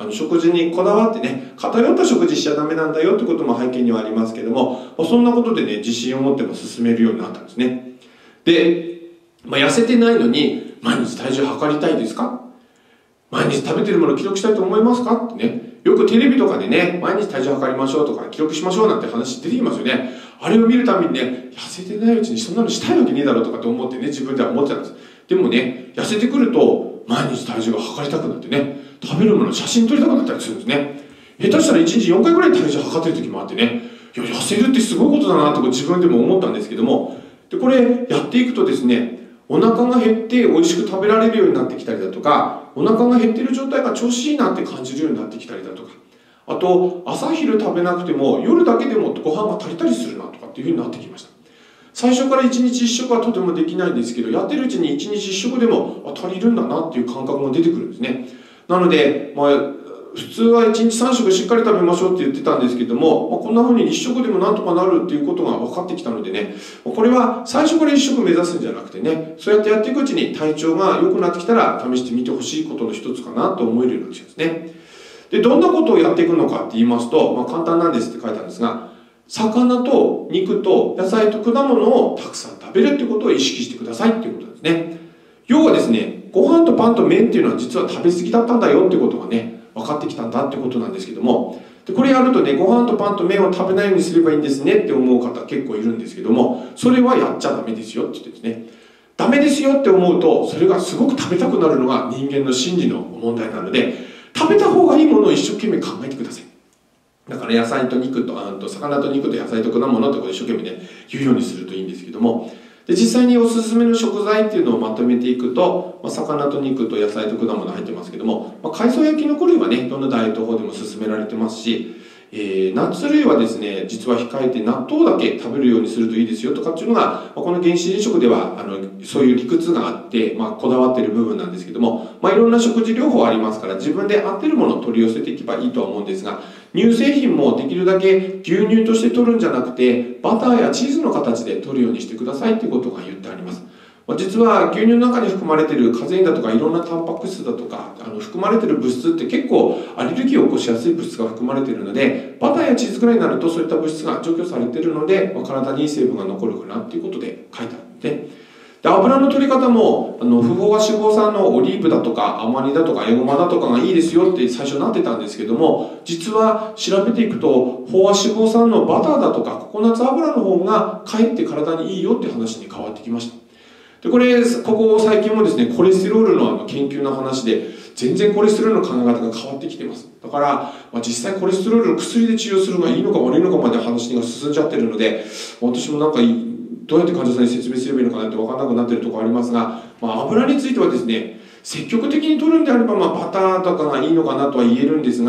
食事にこだわってね、偏った食事しちゃダメなんだよってことも背景にはありますけども、そんなことでね、自信を持って進めるようになったんですね。で、痩せてないのに毎日体重測りたいですか？毎日食べてるものを記録したいと思いますかってね、よくテレビとかでね、毎日体重測りましょうとか記録しましょうなんて話出てきますよね。あれを見るたびにね、痩せてないうちにそんなのしたいわけねえだろうとかって思ってね、自分では思っちゃうんです。でもね、痩せてくると毎日体重が測りたくなってね、食べるもの写真撮りたくなったりするんですね。下手したら1日4回ぐらい体重測ってる時もあってね、いや、痩せるってすごいことだなって自分でも思ったんですけども、でこれやっていくとですね、お腹が減って美味しく食べられるようになってきたりだとか、お腹が減っている状態が調子いいなって感じるようになってきたりだとか、あと朝昼食べなくても夜だけでもご飯が足りたりするなとかっていうふうになってきました。最初から1日1食はとてもできないんですけど、やってるうちに1日1食でも足りるんだなっていう感覚も出てくるんですね。なので、普通は1日3食しっかり食べましょうって言ってたんですけども、こんな風に1食でもなんとかなるっていうことが分かってきたのでね、これは最初から1食目指すんじゃなくてね、そうやってやっていくうちに体調が良くなってきたら試してみてほしいことの一つかなと思えるようになってきたんですね。で、どんなことをやっていくのかって言いますと、簡単なんですって書いてあるんですが、魚と肉と野菜と果物をたくさん食べるってことを意識してくださいっていうことなんですね。要はですね、ご飯とパンと麺っていうのは実は食べ過ぎだったんだよってことがね、分かってきたんだってことなんですけども、でこれやるとね、ご飯とパンと麺を食べないようにすればいいんですねって思う方結構いるんですけども、それはやっちゃダメですよって言ってですね、ダメですよって思うと、それがすごく食べたくなるのが人間の心理の問題なので、食べた方がいいものを一生懸命考えてください。だから野菜と肉と魚と肉と野菜と果物ってことを一生懸命ね言うようにするといいんですけども、で実際におすすめの食材っていうのをまとめていくと、魚と肉と野菜と果物入ってますけども、海藻やキノコ類はねどんなダイエット法でも勧められてますし、ナッツ類はですね実は控えて納豆だけ食べるようにするといいですよとかっていうのが、この原始人食ではそういう理屈があって、こだわっている部分なんですけども、いろんな食事療法ありますから自分で合ってるものを取り寄せていけばいいとは思うんですが、乳製品もできるだけ牛乳として取るんじゃなくてバターやチーズの形で取るようにしてくださいということが言ってあります。実は牛乳の中に含まれているカゼインだとかいろんなタンパク質だとか含まれている物質って結構アレルギーを起こしやすい物質が含まれているので、バターやチーズくらいになるとそういった物質が除去されているので、体にいい成分が残るかなっていうことで書いてあるんで、油の取り方も不飽和脂肪酸のオリーブだとかアマニだとかエゴマだとかがいいですよって最初なってたんですけども、実は調べていくと飽和脂肪酸のバターだとかココナッツ油の方がかえって体にいいよって話に変わってきました。でここ最近もですねコレステロールの研究の話で全然コレステロールの考え方が変わってきてます。だから、実際コレステロールの薬で治療するのがいいのか悪いのかまで話が進んじゃってるので、私もどうやって患者さんに説明すればいいのかなって分からなくなっているところありますが、油についてはですね積極的に摂るんであれば、バターとかがいいのかなとは言えるんですが、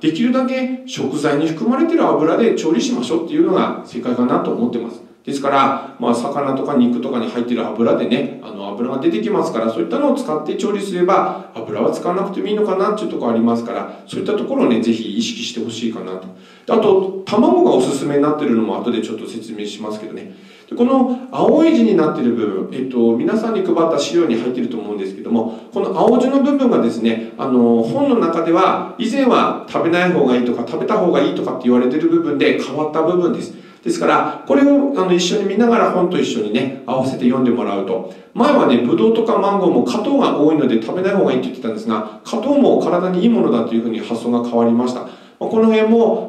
できるだけ食材に含まれている油で調理しましょうっていうのが正解かなと思ってます。ですから、魚とか肉とかに入っている油でね、油が出てきますから、そういったのを使って調理すれば、油は使わなくてもいいのかなっていうところありますから、そういったところをね、ぜひ意識してほしいかなと。あと、卵がおすすめになっているのも後でちょっと説明しますけどね。でこの青い字になっている部分、皆さんに配った資料に入っていると思うんですけども、この青字の部分がですね、本の中では、以前は食べない方がいいとか、食べた方がいいとかって言われている部分で変わった部分です。ですから、これを一緒に見ながら本と一緒にね、合わせて読んでもらうと。前はね、ブドウとかマンゴーも果糖が多いので食べない方がいいって言ってたんですが、果糖も体にいいものだというふうに発想が変わりました。この辺も、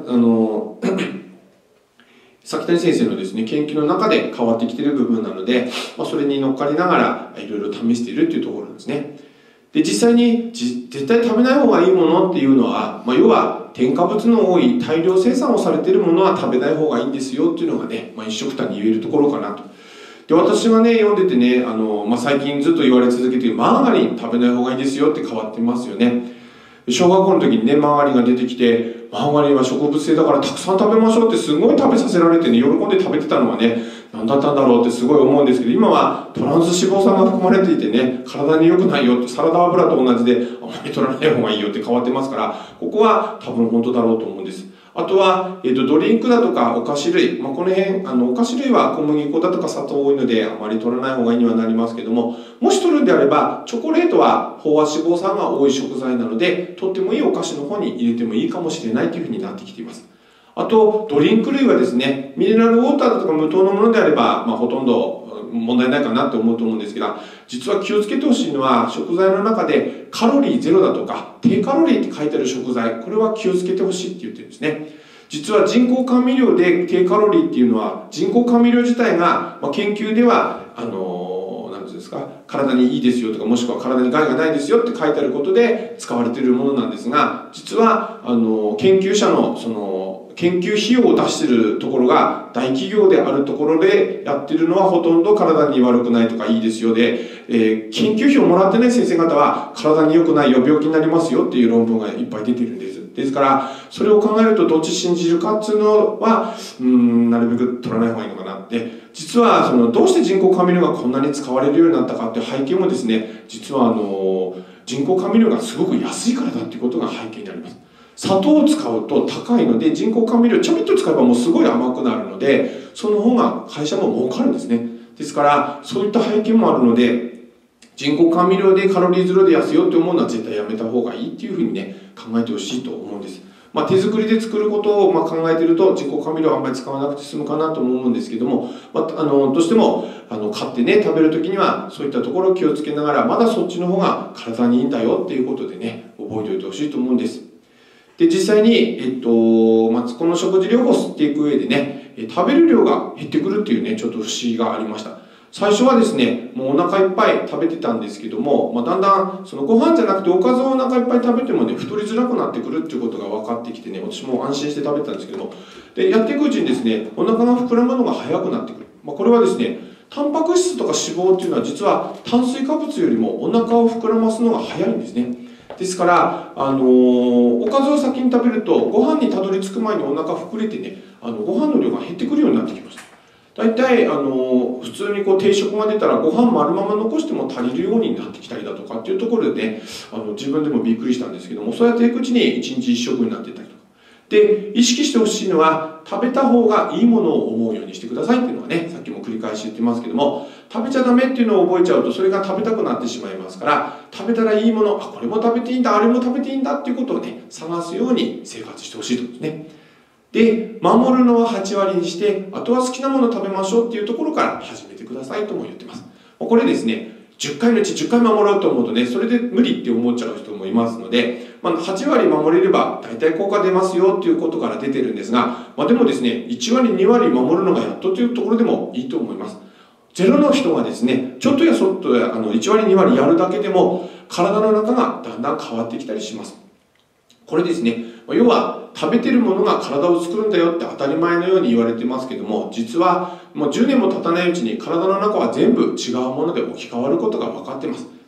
崎谷先生のですね、研究の中で変わってきている部分なので、それに乗っかりながらいろいろ試しているっていうところなんですね。で、実際に絶対食べない方がいいものっていうのは、要は添加物の多い大量生産をされているものは食べない方がいいんですよっていうのがね、一緒くたに言えるところかなと。で、私がね、読んでてね、最近ずっと言われ続けているマーガリン食べない方がいいですよって変わってますよね。小学校の時にね、マーガリンが出てきて、マーガリンは植物性だからたくさん食べましょうってすごい食べさせられてね、喜んで食べてたのはね、何だったんだろうってすごい思うんですけど、今はトランス脂肪酸が含まれていてね、体に良くないよって、サラダ油と同じであまり取らない方がいいよって変わってますから、ここは多分本当だろうと思うんです。あとは、ドリンクだとかお菓子類、この辺、お菓子類は小麦粉だとか砂糖多いので、あまり取らない方がいいにはなりますけども、もし取るんであれば、チョコレートは飽和脂肪酸が多い食材なので、とってもいいお菓子の方に入れてもいいかもしれないというふうになってきています。あと、ドリンク類はですね、ミネラルウォーターだとか無糖のものであれば、ほとんど問題ないかなって思うと思うんですが、実は気をつけてほしいのは、食材の中でカロリーゼロだとか、低カロリーって書いてある食材、これは気をつけてほしいって言ってるんですね。実は人工甘味料で低カロリーっていうのは、人工甘味料自体が、研究では、なんていうんですか、体にいいですよとか、もしくは体に害がないですよって書いてあることで使われているものなんですが、実は、研究者の、研究費用を出しているところが大企業であるところでやってるのはほとんど体に悪くないとかいいですよで、研究費をもらってない先生方は体に良くないよ、病気になりますよっていう論文がいっぱい出てるんです。ですから、それを考えるとどっち信じるかっていうのは、なるべく取らない方がいいのかなって。実は、どうして人工甘味料がこんなに使われるようになったかっていう背景もですね、実は人工甘味料がすごく安いからだっていうことが背景にあります。砂糖を使うと高いので、人工甘味料ちょびっと使えばもうすごい甘くなるので、その方が会社も儲かるんですね。ですから、そういった背景もあるので、人工甘味料でカロリーゼロで安いよって思うのは絶対やめた方がいいっていうふうにね、考えてほしいと思うんです。手作りで作ることを考えていると人工甘味料はあんまり使わなくて済むかなと思うんですけども、どうしても買ってね食べる時にはそういったところを気をつけながら、まだそっちの方が体にいいんだよっていうことでね、覚えておいてほしいと思うんです。で、実際に、この食事療法を吸っていく上でね、食べる量が減ってくるっていうね、ちょっと不思議がありました。最初はですね、もうお腹いっぱい食べてたんですけども、だんだんご飯じゃなくておかずをお腹いっぱい食べてもね、太りづらくなってくるっていうことが分かってきてね、私も安心して食べてたんですけども、で、やっていくうちにですね、お腹が膨らむのが早くなってくる。これはですね、タンパク質とか脂肪っていうのは実は炭水化物よりもお腹を膨らますのが早いんですね。ですから、おかずを先に食べると、ご飯にたどり着く前にお腹膨れてね、ご飯の量が減ってくるようになってきました。大体、普通に定食が出たらご飯丸まま残しても足りるようになってきたりだとかっていうところでね、自分でもびっくりしたんですけども、そうやっていくうちに1日1食になっていったりとか。で、意識してほしいのは、食べた方がいいものを思うようにしてくださいっていうのはね、さっきも繰り返し言ってますけども、食べちゃダメっていうのを覚えちゃうと、それが食べたくなってしまいますから、食べたらいいもの、これも食べていいんだ、あれも食べていいんだっていうことをね、探すように生活してほしいと思うんですね。で、守るのは8割にして、あとは好きなものを食べましょうっていうところから始めてくださいとも言ってます。これですね、10回のうち10回守ろうと思うとね、それで無理って思っちゃう人もいますので、8割守れれば大体効果出ますよっていうことから出てるんですが、でもですね、1割、2割守るのがやっとというところでもいいと思います。ゼロの人がですね、ちょっとやそっとや1割、2割やるだけでも、体の中がだんだん変わってきたりします。これですね、要は食べてるものが体を作るんだよって当たり前のように言われてますけども、実はもう10年も経たないうちに体の中は全部違うもので置き換わることが分かってます。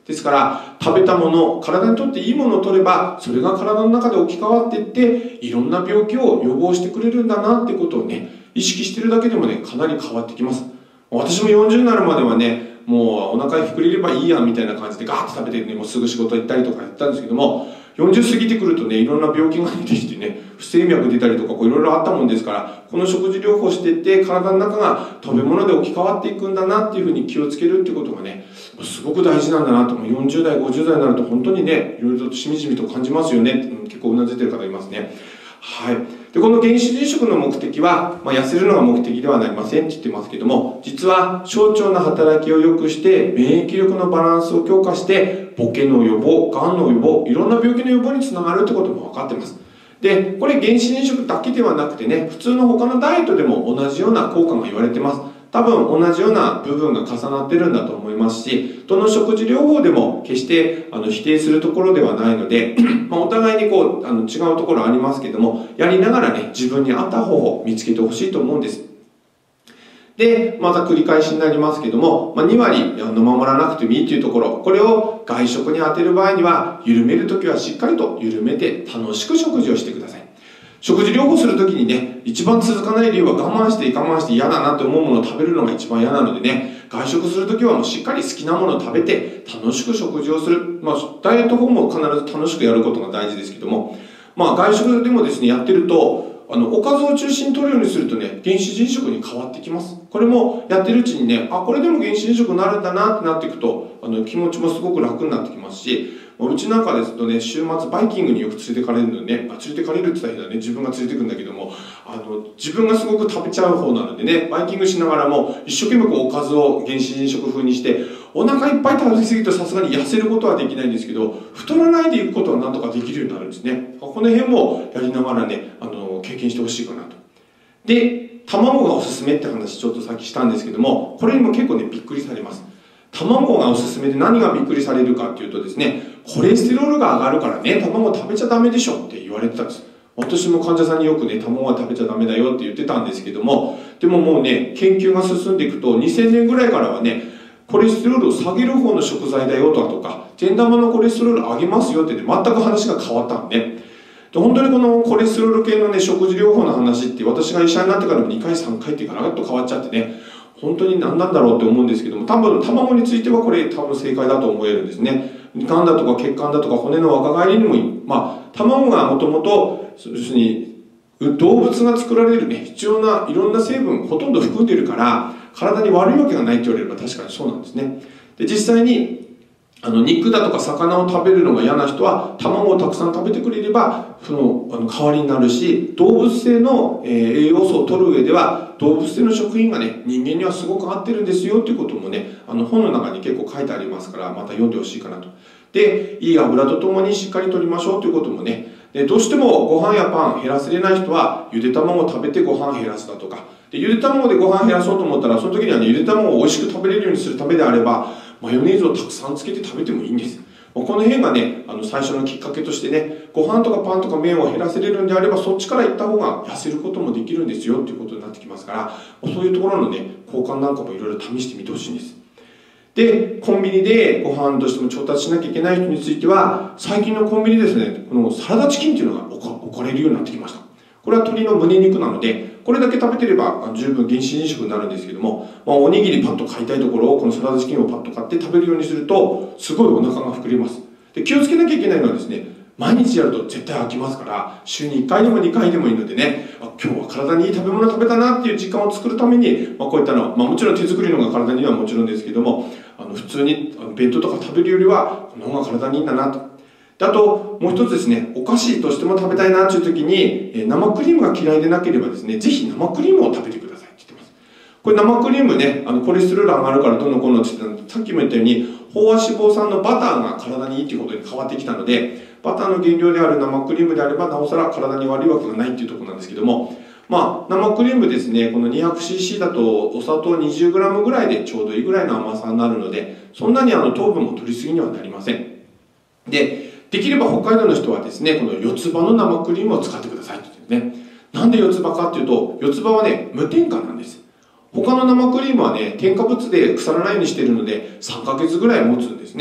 ですから食べたもの、体にとっていいものを取ればそれが体の中で置き換わっていっていろんな病気を予防してくれるんだなっていうことをね意識してるだけでもねかなり変わってきます。私も40になるまではねもうお腹に膨れればいいやみたいな感じでガーッと食べてねもうすぐ仕事行ったりとかやったんですけども、40過ぎてくるとねいろんな病気が出てきてね不整脈出たりとかいろいろあったもんですから、この食事療法していって体の中が食べ物で置き換わっていくんだなっていうふうに気をつけるっていうことがねすごく大事なんだなと。40代50代になると本当にねいろいろとしみじみと感じますよね。結構うなずいてる方いますね。はい、でこの原始人食の目的は、痩せるのが目的ではなりませんって言ってますけども、実は小腸の働きを良くして免疫力のバランスを強化してボケの予防、がんの予防、いろんな病気の予防につながるってことも分かってます。でこれ原始人食だけではなくてね普通の他のダイエットでも同じような効果が言われてます。多分同じような部分が重なってるんだと思いますし、どの食事療法でも決して否定するところではないのでお互いに違うところありますけども、やりながらね自分に合った方法を見つけてほしいと思うんです。でまた繰り返しになりますけども、2割守らなくてもいいというところ、これを外食に当てる場合には緩めるときはしっかりと緩めて楽しく食事をしてください。食事療法するときにね一番続かない理由は我慢して嫌だなと思うものを食べるのが一番嫌なのでね、外食するときはもうしっかり好きなものを食べて楽しく食事をする。ダイエット法も必ず楽しくやることが大事ですけども、外食でもですねやってるとおかずを中心に取るようにするとね原始人食に変わってきます。これもやってるうちにねこれでも原始人食になるんだなってなっていくと気持ちもすごく楽になってきますし、うちなんかですとね週末バイキングによく連れてかれるのでね、連れてかれるって言ったらね自分が連れてくんだけども自分がすごく食べちゃう方なのでね、バイキングしながらも一生懸命おかずを原始人食風にしてお腹いっぱい食べ過ぎるとさすがに痩せることはできないんですけど太らないでいくことはなんとかできるようになるんですね。この辺もやりながらね経験してほしいかなと。で卵がおすすめって話ちょっとさっきしたんですけども、これにも結構ねびっくりされます。卵がおすすめで何がびっくりされるかっていうとですね、コレステロールが上がるからね卵食べちゃダメでしょって言われてたんです。私も患者さんによくね卵は食べちゃダメだよって言ってたんですけども、でももうね研究が進んでいくと2000年ぐらいからはねコレステロールを下げる方の食材だよとか善玉のコレステロール上げますよって全く話が変わったんで、本当にこのコレステロール系のね食事療法の話って私が医者になってからも2回3回ってガラッと変わっちゃってね、本当に何なんだろうって思うんですけども、多分卵についてはこれ多分正解だと思えるんですね。がんだとか血管だとか骨の若返りにもいい。卵がもともと要するに動物が作られるね必要ないろんな成分ほとんど含んでいるから体に悪いわけがないって言われれば確かにそうなんですね。で実際に肉だとか魚を食べるのが嫌な人は卵をたくさん食べてくれればその代わりになるし、動物性の栄養素を取る上では動物性の食品がね人間にはすごく合ってるんですよっていうこともね本の中に結構書いてありますから、また読んでほしいかなと。でいい油とともにしっかり取りましょうということもね、でどうしてもご飯やパン減らせれない人はゆで卵を食べてご飯減らすだとか、でゆで卵でご飯減らそうと思ったらその時にはねゆで卵を美味しく食べれるようにするためであればマヨネーズをたくさんつけて食べてもいいんです。この辺がね最初のきっかけとしてね、ご飯とかパンとか麺を減らせれるんであればそっちから行った方が痩せることもできるんですよっていうことになってきますから、そういうところのね交換なんかもいろいろ試してみてほしいんです。でコンビニでご飯としても調達しなきゃいけない人については最近のコンビニですねこのサラダチキンっていうのが置かれるようになってきました。これは鶏の胸肉なのでこれだけ食べてれば十分原始人食になるんですけども、おにぎりパッと買いたいところをこのサラダチキンをパッと買って食べるようにするとすごいお腹が膨れます。で気をつけなきゃいけないのはですね、毎日やると絶対飽きますから、週に1回でも2回でもいいのでね、今日は体にいい食べ物食べたなっていう時間を作るために、こういったのは、もちろん手作りのが体にはもちろんですけども、普通に弁当とか食べるよりはこの方が体にいいんだなと。であともう一つですね、お菓子としても食べたいなという時に生クリームが嫌いでなければですね、ぜひ生クリームを食べてくださいって言ってます。これ生クリームね、コレステロール上がるからどんどんこうのって言ってた、さっきも言ったように飽和脂肪酸のバターが体にいいということに変わってきたので、バターの原料である生クリームであればなおさら体に悪いわけがないっていうところなんですけども、生クリームですね、この 200cc だとお砂糖 20g ぐらいでちょうどいいぐらいの甘さになるので、そんなに糖分も取りすぎにはなりません。できれば北海道の人はですね、この四つ葉の生クリームを使ってくださいって言ってね。なんで四つ葉かっていうと、四つ葉はね、無添加なんです。他の生クリームはね、添加物で腐らないようにしているので3ヶ月ぐらい持つんですね。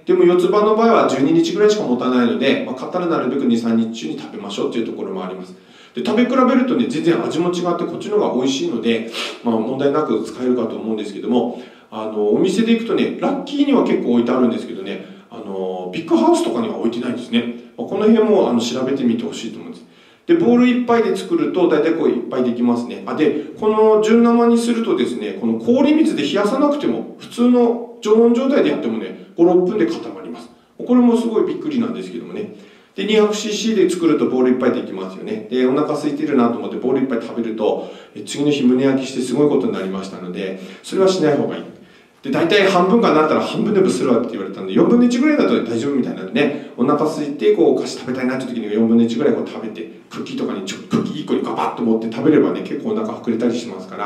でも四つ葉の場合は12日ぐらいしか持たないので、買ったらなるべく2、3日中に食べましょうっていうところもあります。で、食べ比べるとね、全然味も違ってこっちの方が美味しいので、問題なく使えるかと思うんですけども、お店で行くとね、ラッキーには結構置いてあるんですけどね、ビッグハウスとかには置いてないんですね。この辺も調べてみてほしいと思うんです。で、ボウル1杯で作ると大体こう1杯できますね。で、この純生にするとですね、この氷水で冷やさなくても、普通の常温状態でやってもね、5、6分で固まります。これもすごいびっくりなんですけどもね。で、200cc で作るとボウル1杯できますよね。で、お腹空いてるなと思ってボウル1杯食べると、次の日胸焼きしてすごいことになりましたので、それはしない方がいい。で、大体半分かなったら半分でもするわって言われたんで、4分の1ぐらいだと大丈夫みたいなんでね、お腹空いてお菓子食べたいなって時に4分の1ぐらい食べて、クッキーとかにクッキー1個にガバッと持って食べればね、結構お腹膨れたりしますから、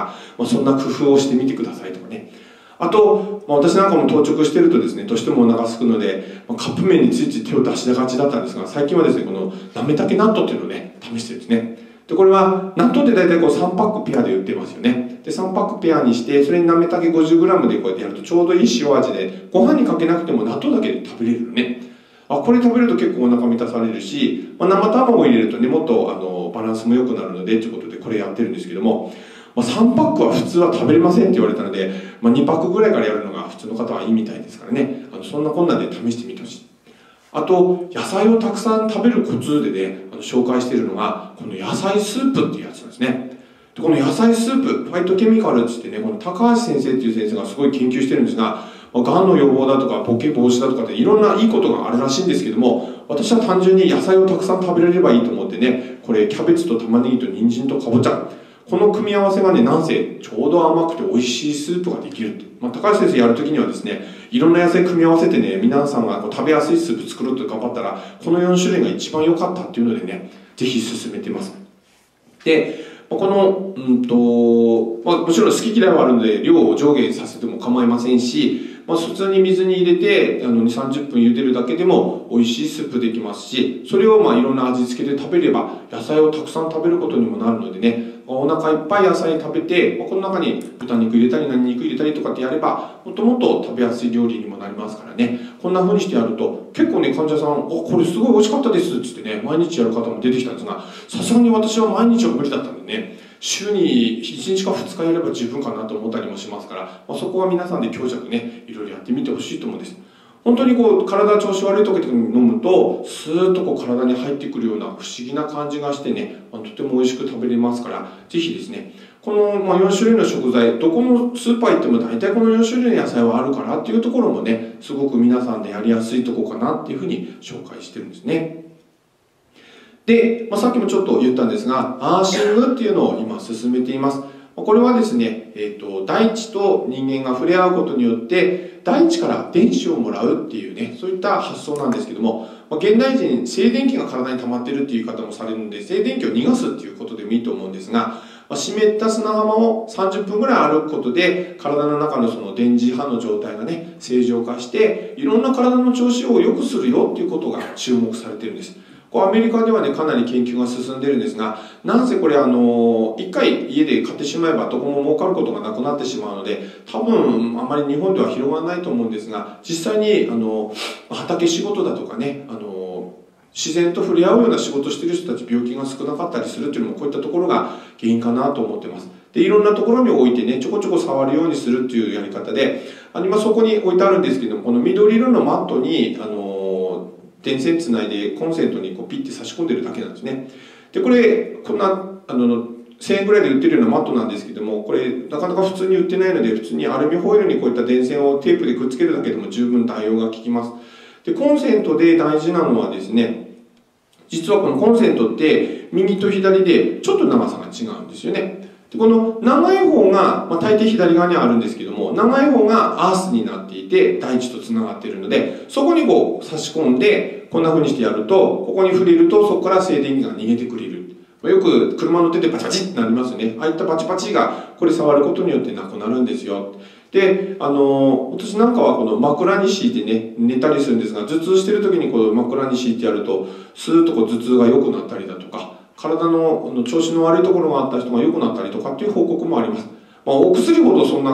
そんな工夫をしてみてくださいとかね。あと、私なんかも当直してるとですね、どうしてもお腹空くので、カップ麺についつい手を出しがちだったんですが、最近はですね、このなめたけ納豆っていうのをね、試してるんですね。で、これは、納豆って大体3パックペアで売ってますよね。で、3パックペアにして、それになめたけ 50g でこうやってやるとちょうどいい塩味で、ご飯にかけなくても納豆だけで食べれるのね。これ食べると結構お腹満たされるし、生卵を入れるとね、もっとバランスも良くなるので、ということでこれやってるんですけども、3パックは普通は食べれませんって言われたので、2パックぐらいからやるのが普通の方はいいみたいですからね、そんなこんなで試してみてほしい。あと、野菜をたくさん食べるコツでね、紹介しているのが、この野菜スープっていうやつなんですね。で、この野菜スープ、ファイトケミカルって言ってね、この高橋先生っていう先生がすごい研究してるんですが、がんの予防だとか、ボケ防止だとかっていろんないいことがあるらしいんですけども、私は単純に野菜をたくさん食べれればいいと思ってね、これキャベツと玉ねぎと人参とかぼちゃ、この組み合わせがね、なんせちょうど甘くて美味しいスープができるって。高橋先生やるときにはですね、いろんな野菜組み合わせてね、皆さんが食べやすいスープ作ろうと頑張ったら、この4種類が一番良かったっていうのでね、ぜひ進めてます。で、この、もちろん好き嫌いはあるので、量を上下させても構いませんし、普通に水に入れて2、30分茹でるだけでも美味しいスープできますし、それをいろんな味付けで食べれば野菜をたくさん食べることにもなるのでね、お腹いっぱい野菜食べて、この中に豚肉入れたり何肉入れたりとかってやれば、もっともっと食べやすい料理にもなりますからね、こんな風にしてやると結構ね、患者さんこれすごい美味しかったですっつってね、毎日やる方も出てきたんですが、さすがに私は毎日は無理だったんでね、週に1日か2日やれば十分かなと思ったりもしますから、そこは皆さんで強弱ね、いろいろやってみてほしいと思うんです。本当に体調子悪い時に飲むとスーッと体に入ってくるような不思議な感じがしてね、とても美味しく食べれますから、ぜひですね、この4種類の食材、どこのスーパー行っても大体この4種類の野菜はあるからっていうところもね、すごく皆さんでやりやすいとこかなっていうふうに紹介してるんですね。で、さっきもちょっと言ったんですが、アーシングっていうのを今進めています。これはですね、大地と人間が触れ合うことによって大地から電子をもらうっていうね、そういった発想なんですけども、現代人静電気が体に溜まってるっていう言い方もされるので、静電気を逃がすっていうことでもいいと思うんですが、湿った砂浜を30分ぐらい歩くことで体の中のその電磁波の状態がね、正常化していろんな体の調子を良くするよっていうことが注目されてるんです。アメリカではね、かなり研究が進んでるんですが、なんせこれ一回家で買ってしまえばどこも儲かることがなくなってしまうので、多分あまり日本では広がらないと思うんですが、実際に畑仕事だとかね、自然と触れ合うような仕事してる人たち、病気が少なかったりするっていうのもこういったところが原因かなと思ってます。で、いろんなところに置いてね、ちょこちょこ触るようにするっていうやり方で、今そこに置いてあるんですけども、この緑色のマットに電線つないでコンセントにピッて差し込んでるだけなんですね。で、これこんな1000円ぐらいで売ってるようなマットなんですけども、これなかなか普通に売ってないので、普通にアルミホイルにこういった電線をテープでくっつけるだけでも十分代用が効きます。で、コンセントで大事なのはですね、実はこのコンセントって右と左でちょっと長さが違うんですよね。で、この長い方が、大抵左側にあるんですけども、長い方がアースになっていて大地とつながっているので、そこに差し込んでこんな風にしてやると、ここに触れるとそこから静電気が逃げてくれる。よく車乗っててバチバチってなりますよね。ああいったバチバチがこれ触ることによってなくなるんですよ。で、私なんかはこの枕に敷いてね、寝たりするんですが、頭痛してる時にこの枕に敷いてやると、スーッと頭痛が良くなったりだとか、体の調子の悪いところがあった人が良くなったりとかっていう報告もあります。お薬ほどそんな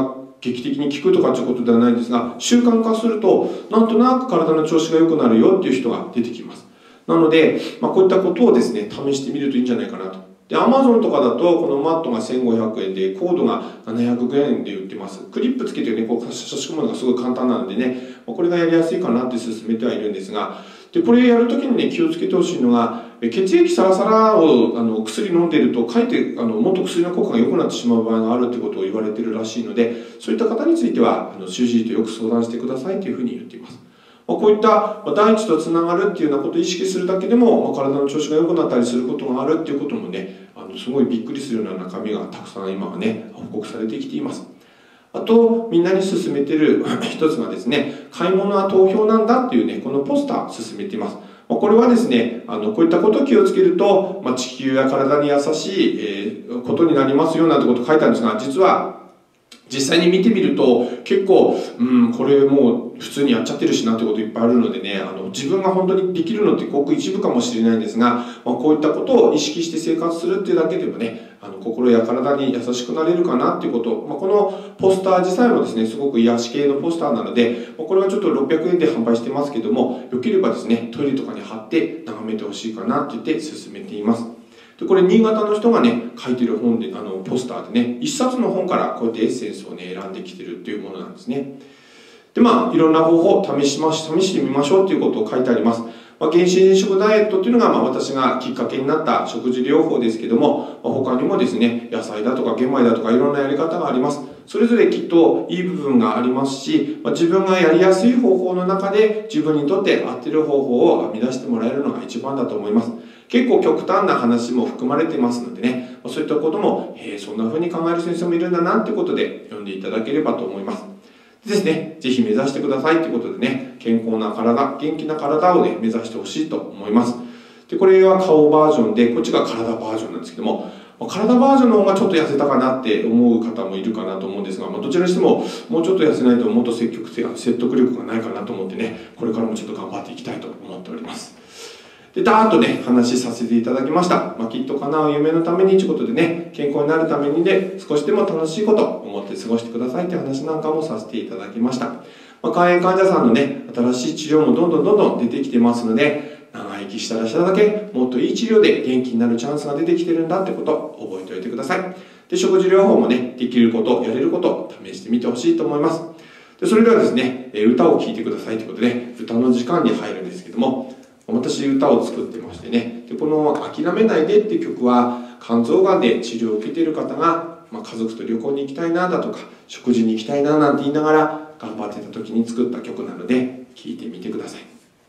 劇的に効くとかっていうことではないんですが、習慣化するとなんとなく体の調子が良くなるよっていう人が出てきます。なので、こういったことをですね、試してみるといいんじゃないかなと。で、Amazon とかだと、このマットが1500円で、コードが700円で売ってます。クリップつけてね、こう差し込むのがすごい簡単なのでね、これがやりやすいかなって勧めてはいるんですが、で、これやるときにね、気をつけてほしいのが、血液サラサラを薬飲んでいると、かえってもっと薬の効果が良くなってしまう場合があるってことを言われているらしいので、そういった方については、主治医とよく相談してくださいというふうに言っています。こういった大地とつながるっていうようなことを意識するだけでも、体の調子が良くなったりすることがあるっていうこともね、すごいびっくりするような中身がたくさん今はね、報告されてきています。あと、みんなに勧めている一つがですね、買い物は投票なんだっていうね、このポスター勧めています。これはですね、こういったことを気をつけると、地球や体に優しい、ことになりますよなんてことを書いてあるんですが、実は、実際に見てみると結構、これもう普通にやっちゃってるしなってこといっぱいあるのでね、自分が本当にできるのってごく一部かもしれないんですが、こういったことを意識して生活するっていうだけでもね、心や体に優しくなれるかなっていうこと、このポスター自体もですね、すごく癒し系のポスターなので、これはちょっと600円で販売してますけども、よければですね、トイレとかに貼って眺めてほしいかなって言って勧めています。で、これ新潟の人がね、書いてる本で、ポスターでね、一冊の本からこうやってエッセンスをね、選んできてるっていうものなんですね。で、いろんな方法を試してみましょうっていうことを書いてあります。原始人食ダイエットっていうのが、私がきっかけになった食事療法ですけども、他にもですね、野菜だとか玄米だとかいろんなやり方があります。それぞれきっといい部分がありますし、自分がやりやすい方法の中で自分にとって合ってる方法を編み出してもらえるのが一番だと思います。結構極端な話も含まれてますのでね、そういったことも、そんな風に考える先生もいるんだなってことで読んでいただければと思います。でですね、ぜひ目指してくださいってことでね、健康な体、元気な体をね、目指してほしいと思います。で、これは顔バージョンで、こっちが体バージョンなんですけども、体バージョンの方がちょっと痩せたかなって思う方もいるかなと思うんですが、どちらにしてももうちょっと痩せないともっと説得力がないかなと思ってね、これからもちょっと頑張っていきたいと思っております。で、だーっとね、話させていただきました。きっと叶う夢のためにということでね、健康になるためにね、少しでも楽しいことを思って過ごしてくださいという話なんかもさせていただきました。肝炎患者さんのね、新しい治療もどんどん出てきてますので、長生きしたらしただけ、もっといい治療で元気になるチャンスが出てきてるんだってことを覚えておいてください。で、食事療法もね、できること、やれることを試してみてほしいと思います。で、それではですね、歌を聴いてくださいということで、歌の時間に入るんですけども、私歌を作ってましてね、で、この「諦めないで」っていう曲は肝臓がんで治療を受けている方が、家族と旅行に行きたいなだとか食事に行きたいななんて言いながら頑張ってた時に作った曲なので聴いてみてください。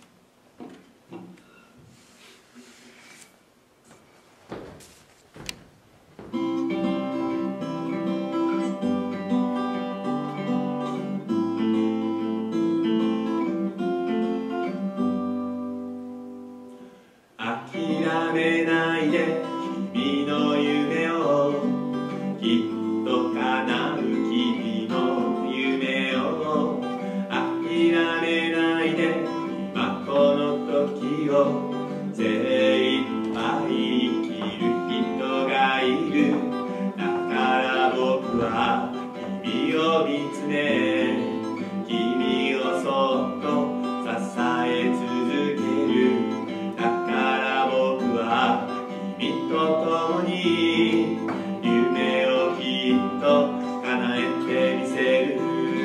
諦めないで君の夢をきっと叶う君の夢を諦めないで今この時を精一杯生きる人がいるだから僕は君を見つめ君をそっと支え続ける君と共に夢をきっと叶えてみせる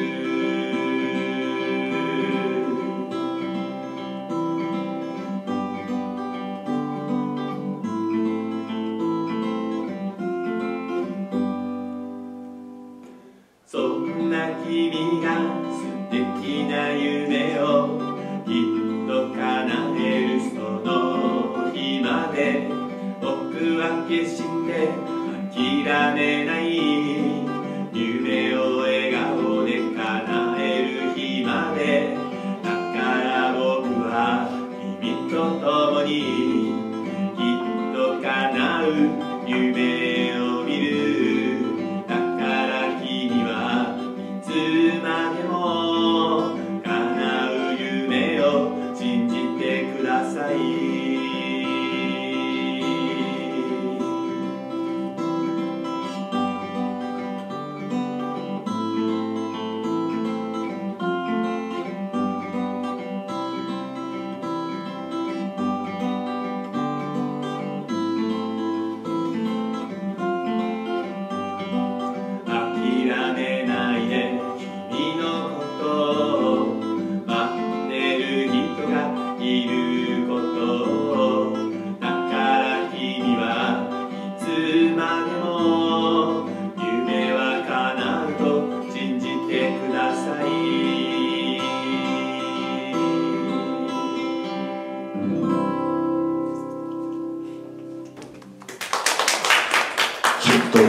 そんな君が素敵な夢をきっと叶えるその日まで僕は決して諦めない夢を笑顔で叶える日までだから僕は君と共にきっと叶う夢を見るだから君はいつまでも叶う夢を信じてください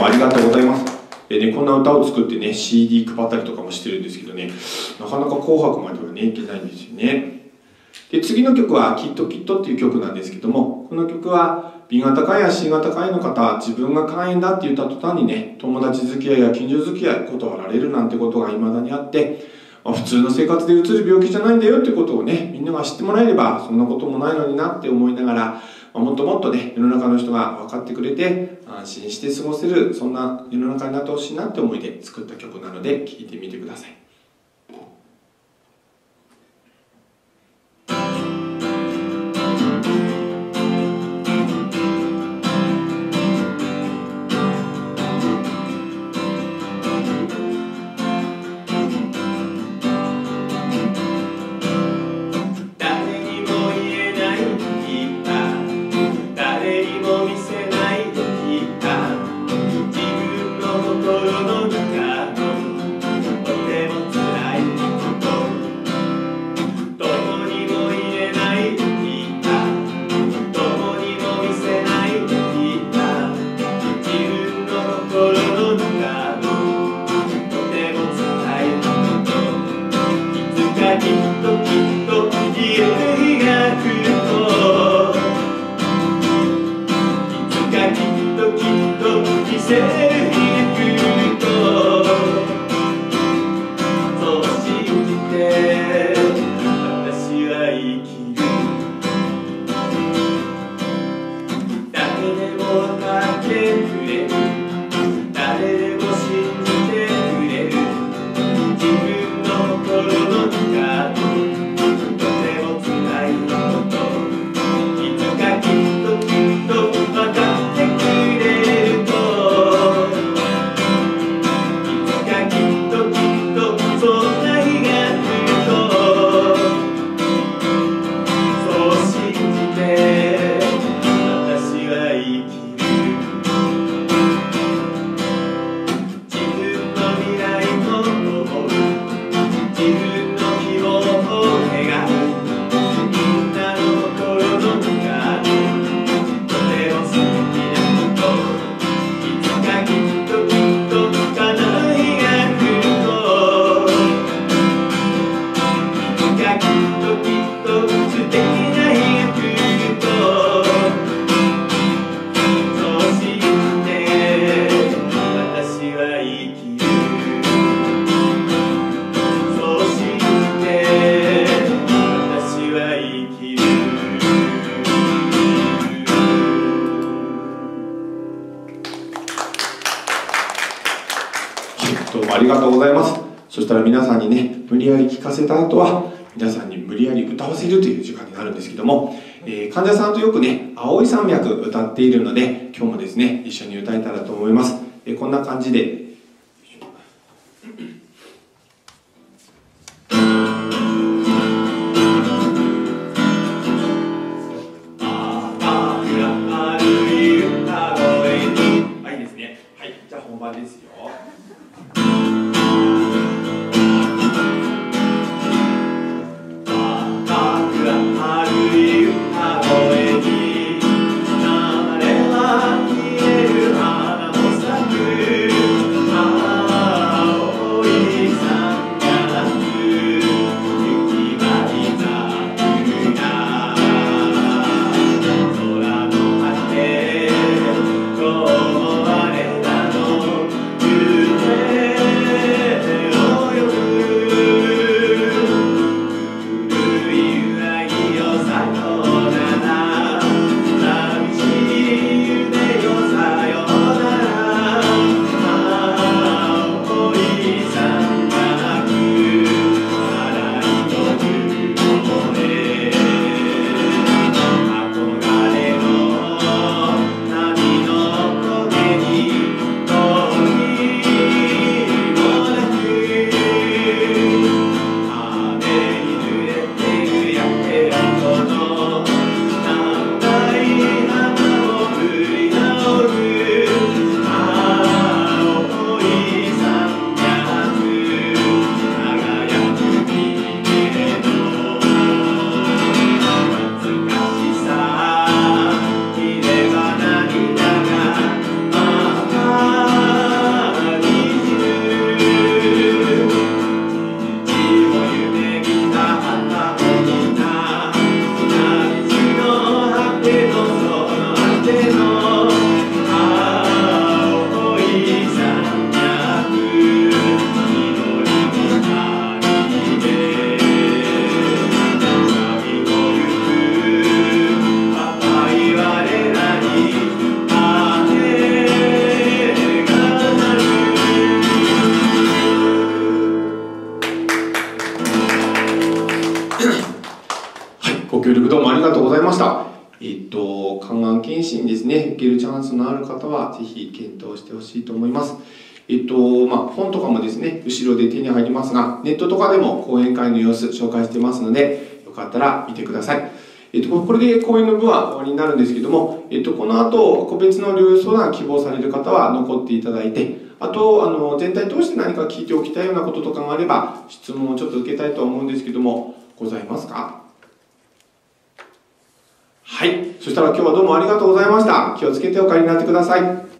もありがとうございます。こんな歌を作ってね、CD 配ったりとかもしてるんですけどね、なかなか紅白まではね、いけないんですよね。で、次の曲は、きっときっとっていう曲なんですけども、この曲は、B 型肝炎や C 型肝炎の方、自分が肝炎だって言った途端にね、友達付き合いや近所付き合い、断られるなんてことが未だにあって、普通の生活でうつる病気じゃないんだよっていうことをね、みんなが知ってもらえれば、そんなこともないのになって思いながら、もっともっとね、世の中の人が分かってくれて、安心して過ごせる、そんな世の中になってほしいなって思いで作った曲なので、聴いてみてください。どうもありがとうございます。そしたら皆さんにね、無理やり聴かせた後は、皆さんに無理やり歌わせるという時間になるんですけども、患者さんとよくね、青い山脈歌っているので、今日もですね、一緒に歌えたらと思います。こんな感じで、本番ですよ。 流れは消える花も咲く検診ですね、受けるチャンスのある方は、ぜひ検討してほしいと思います。本とかもですね、後ろで手に入りますが、ネットとかでも講演会の様子紹介してますので、よかったら見てください。これで講演の部は終わりになるんですけども、この後、個別の療養相談希望される方は残っていただいて、あと、全体通して何か聞いておきたいようなこととかがあれば、質問をちょっと受けたいと思うんですけども、ございますか？はい。そしたら今日はどうもありがとうございました。気をつけてお帰りになってください。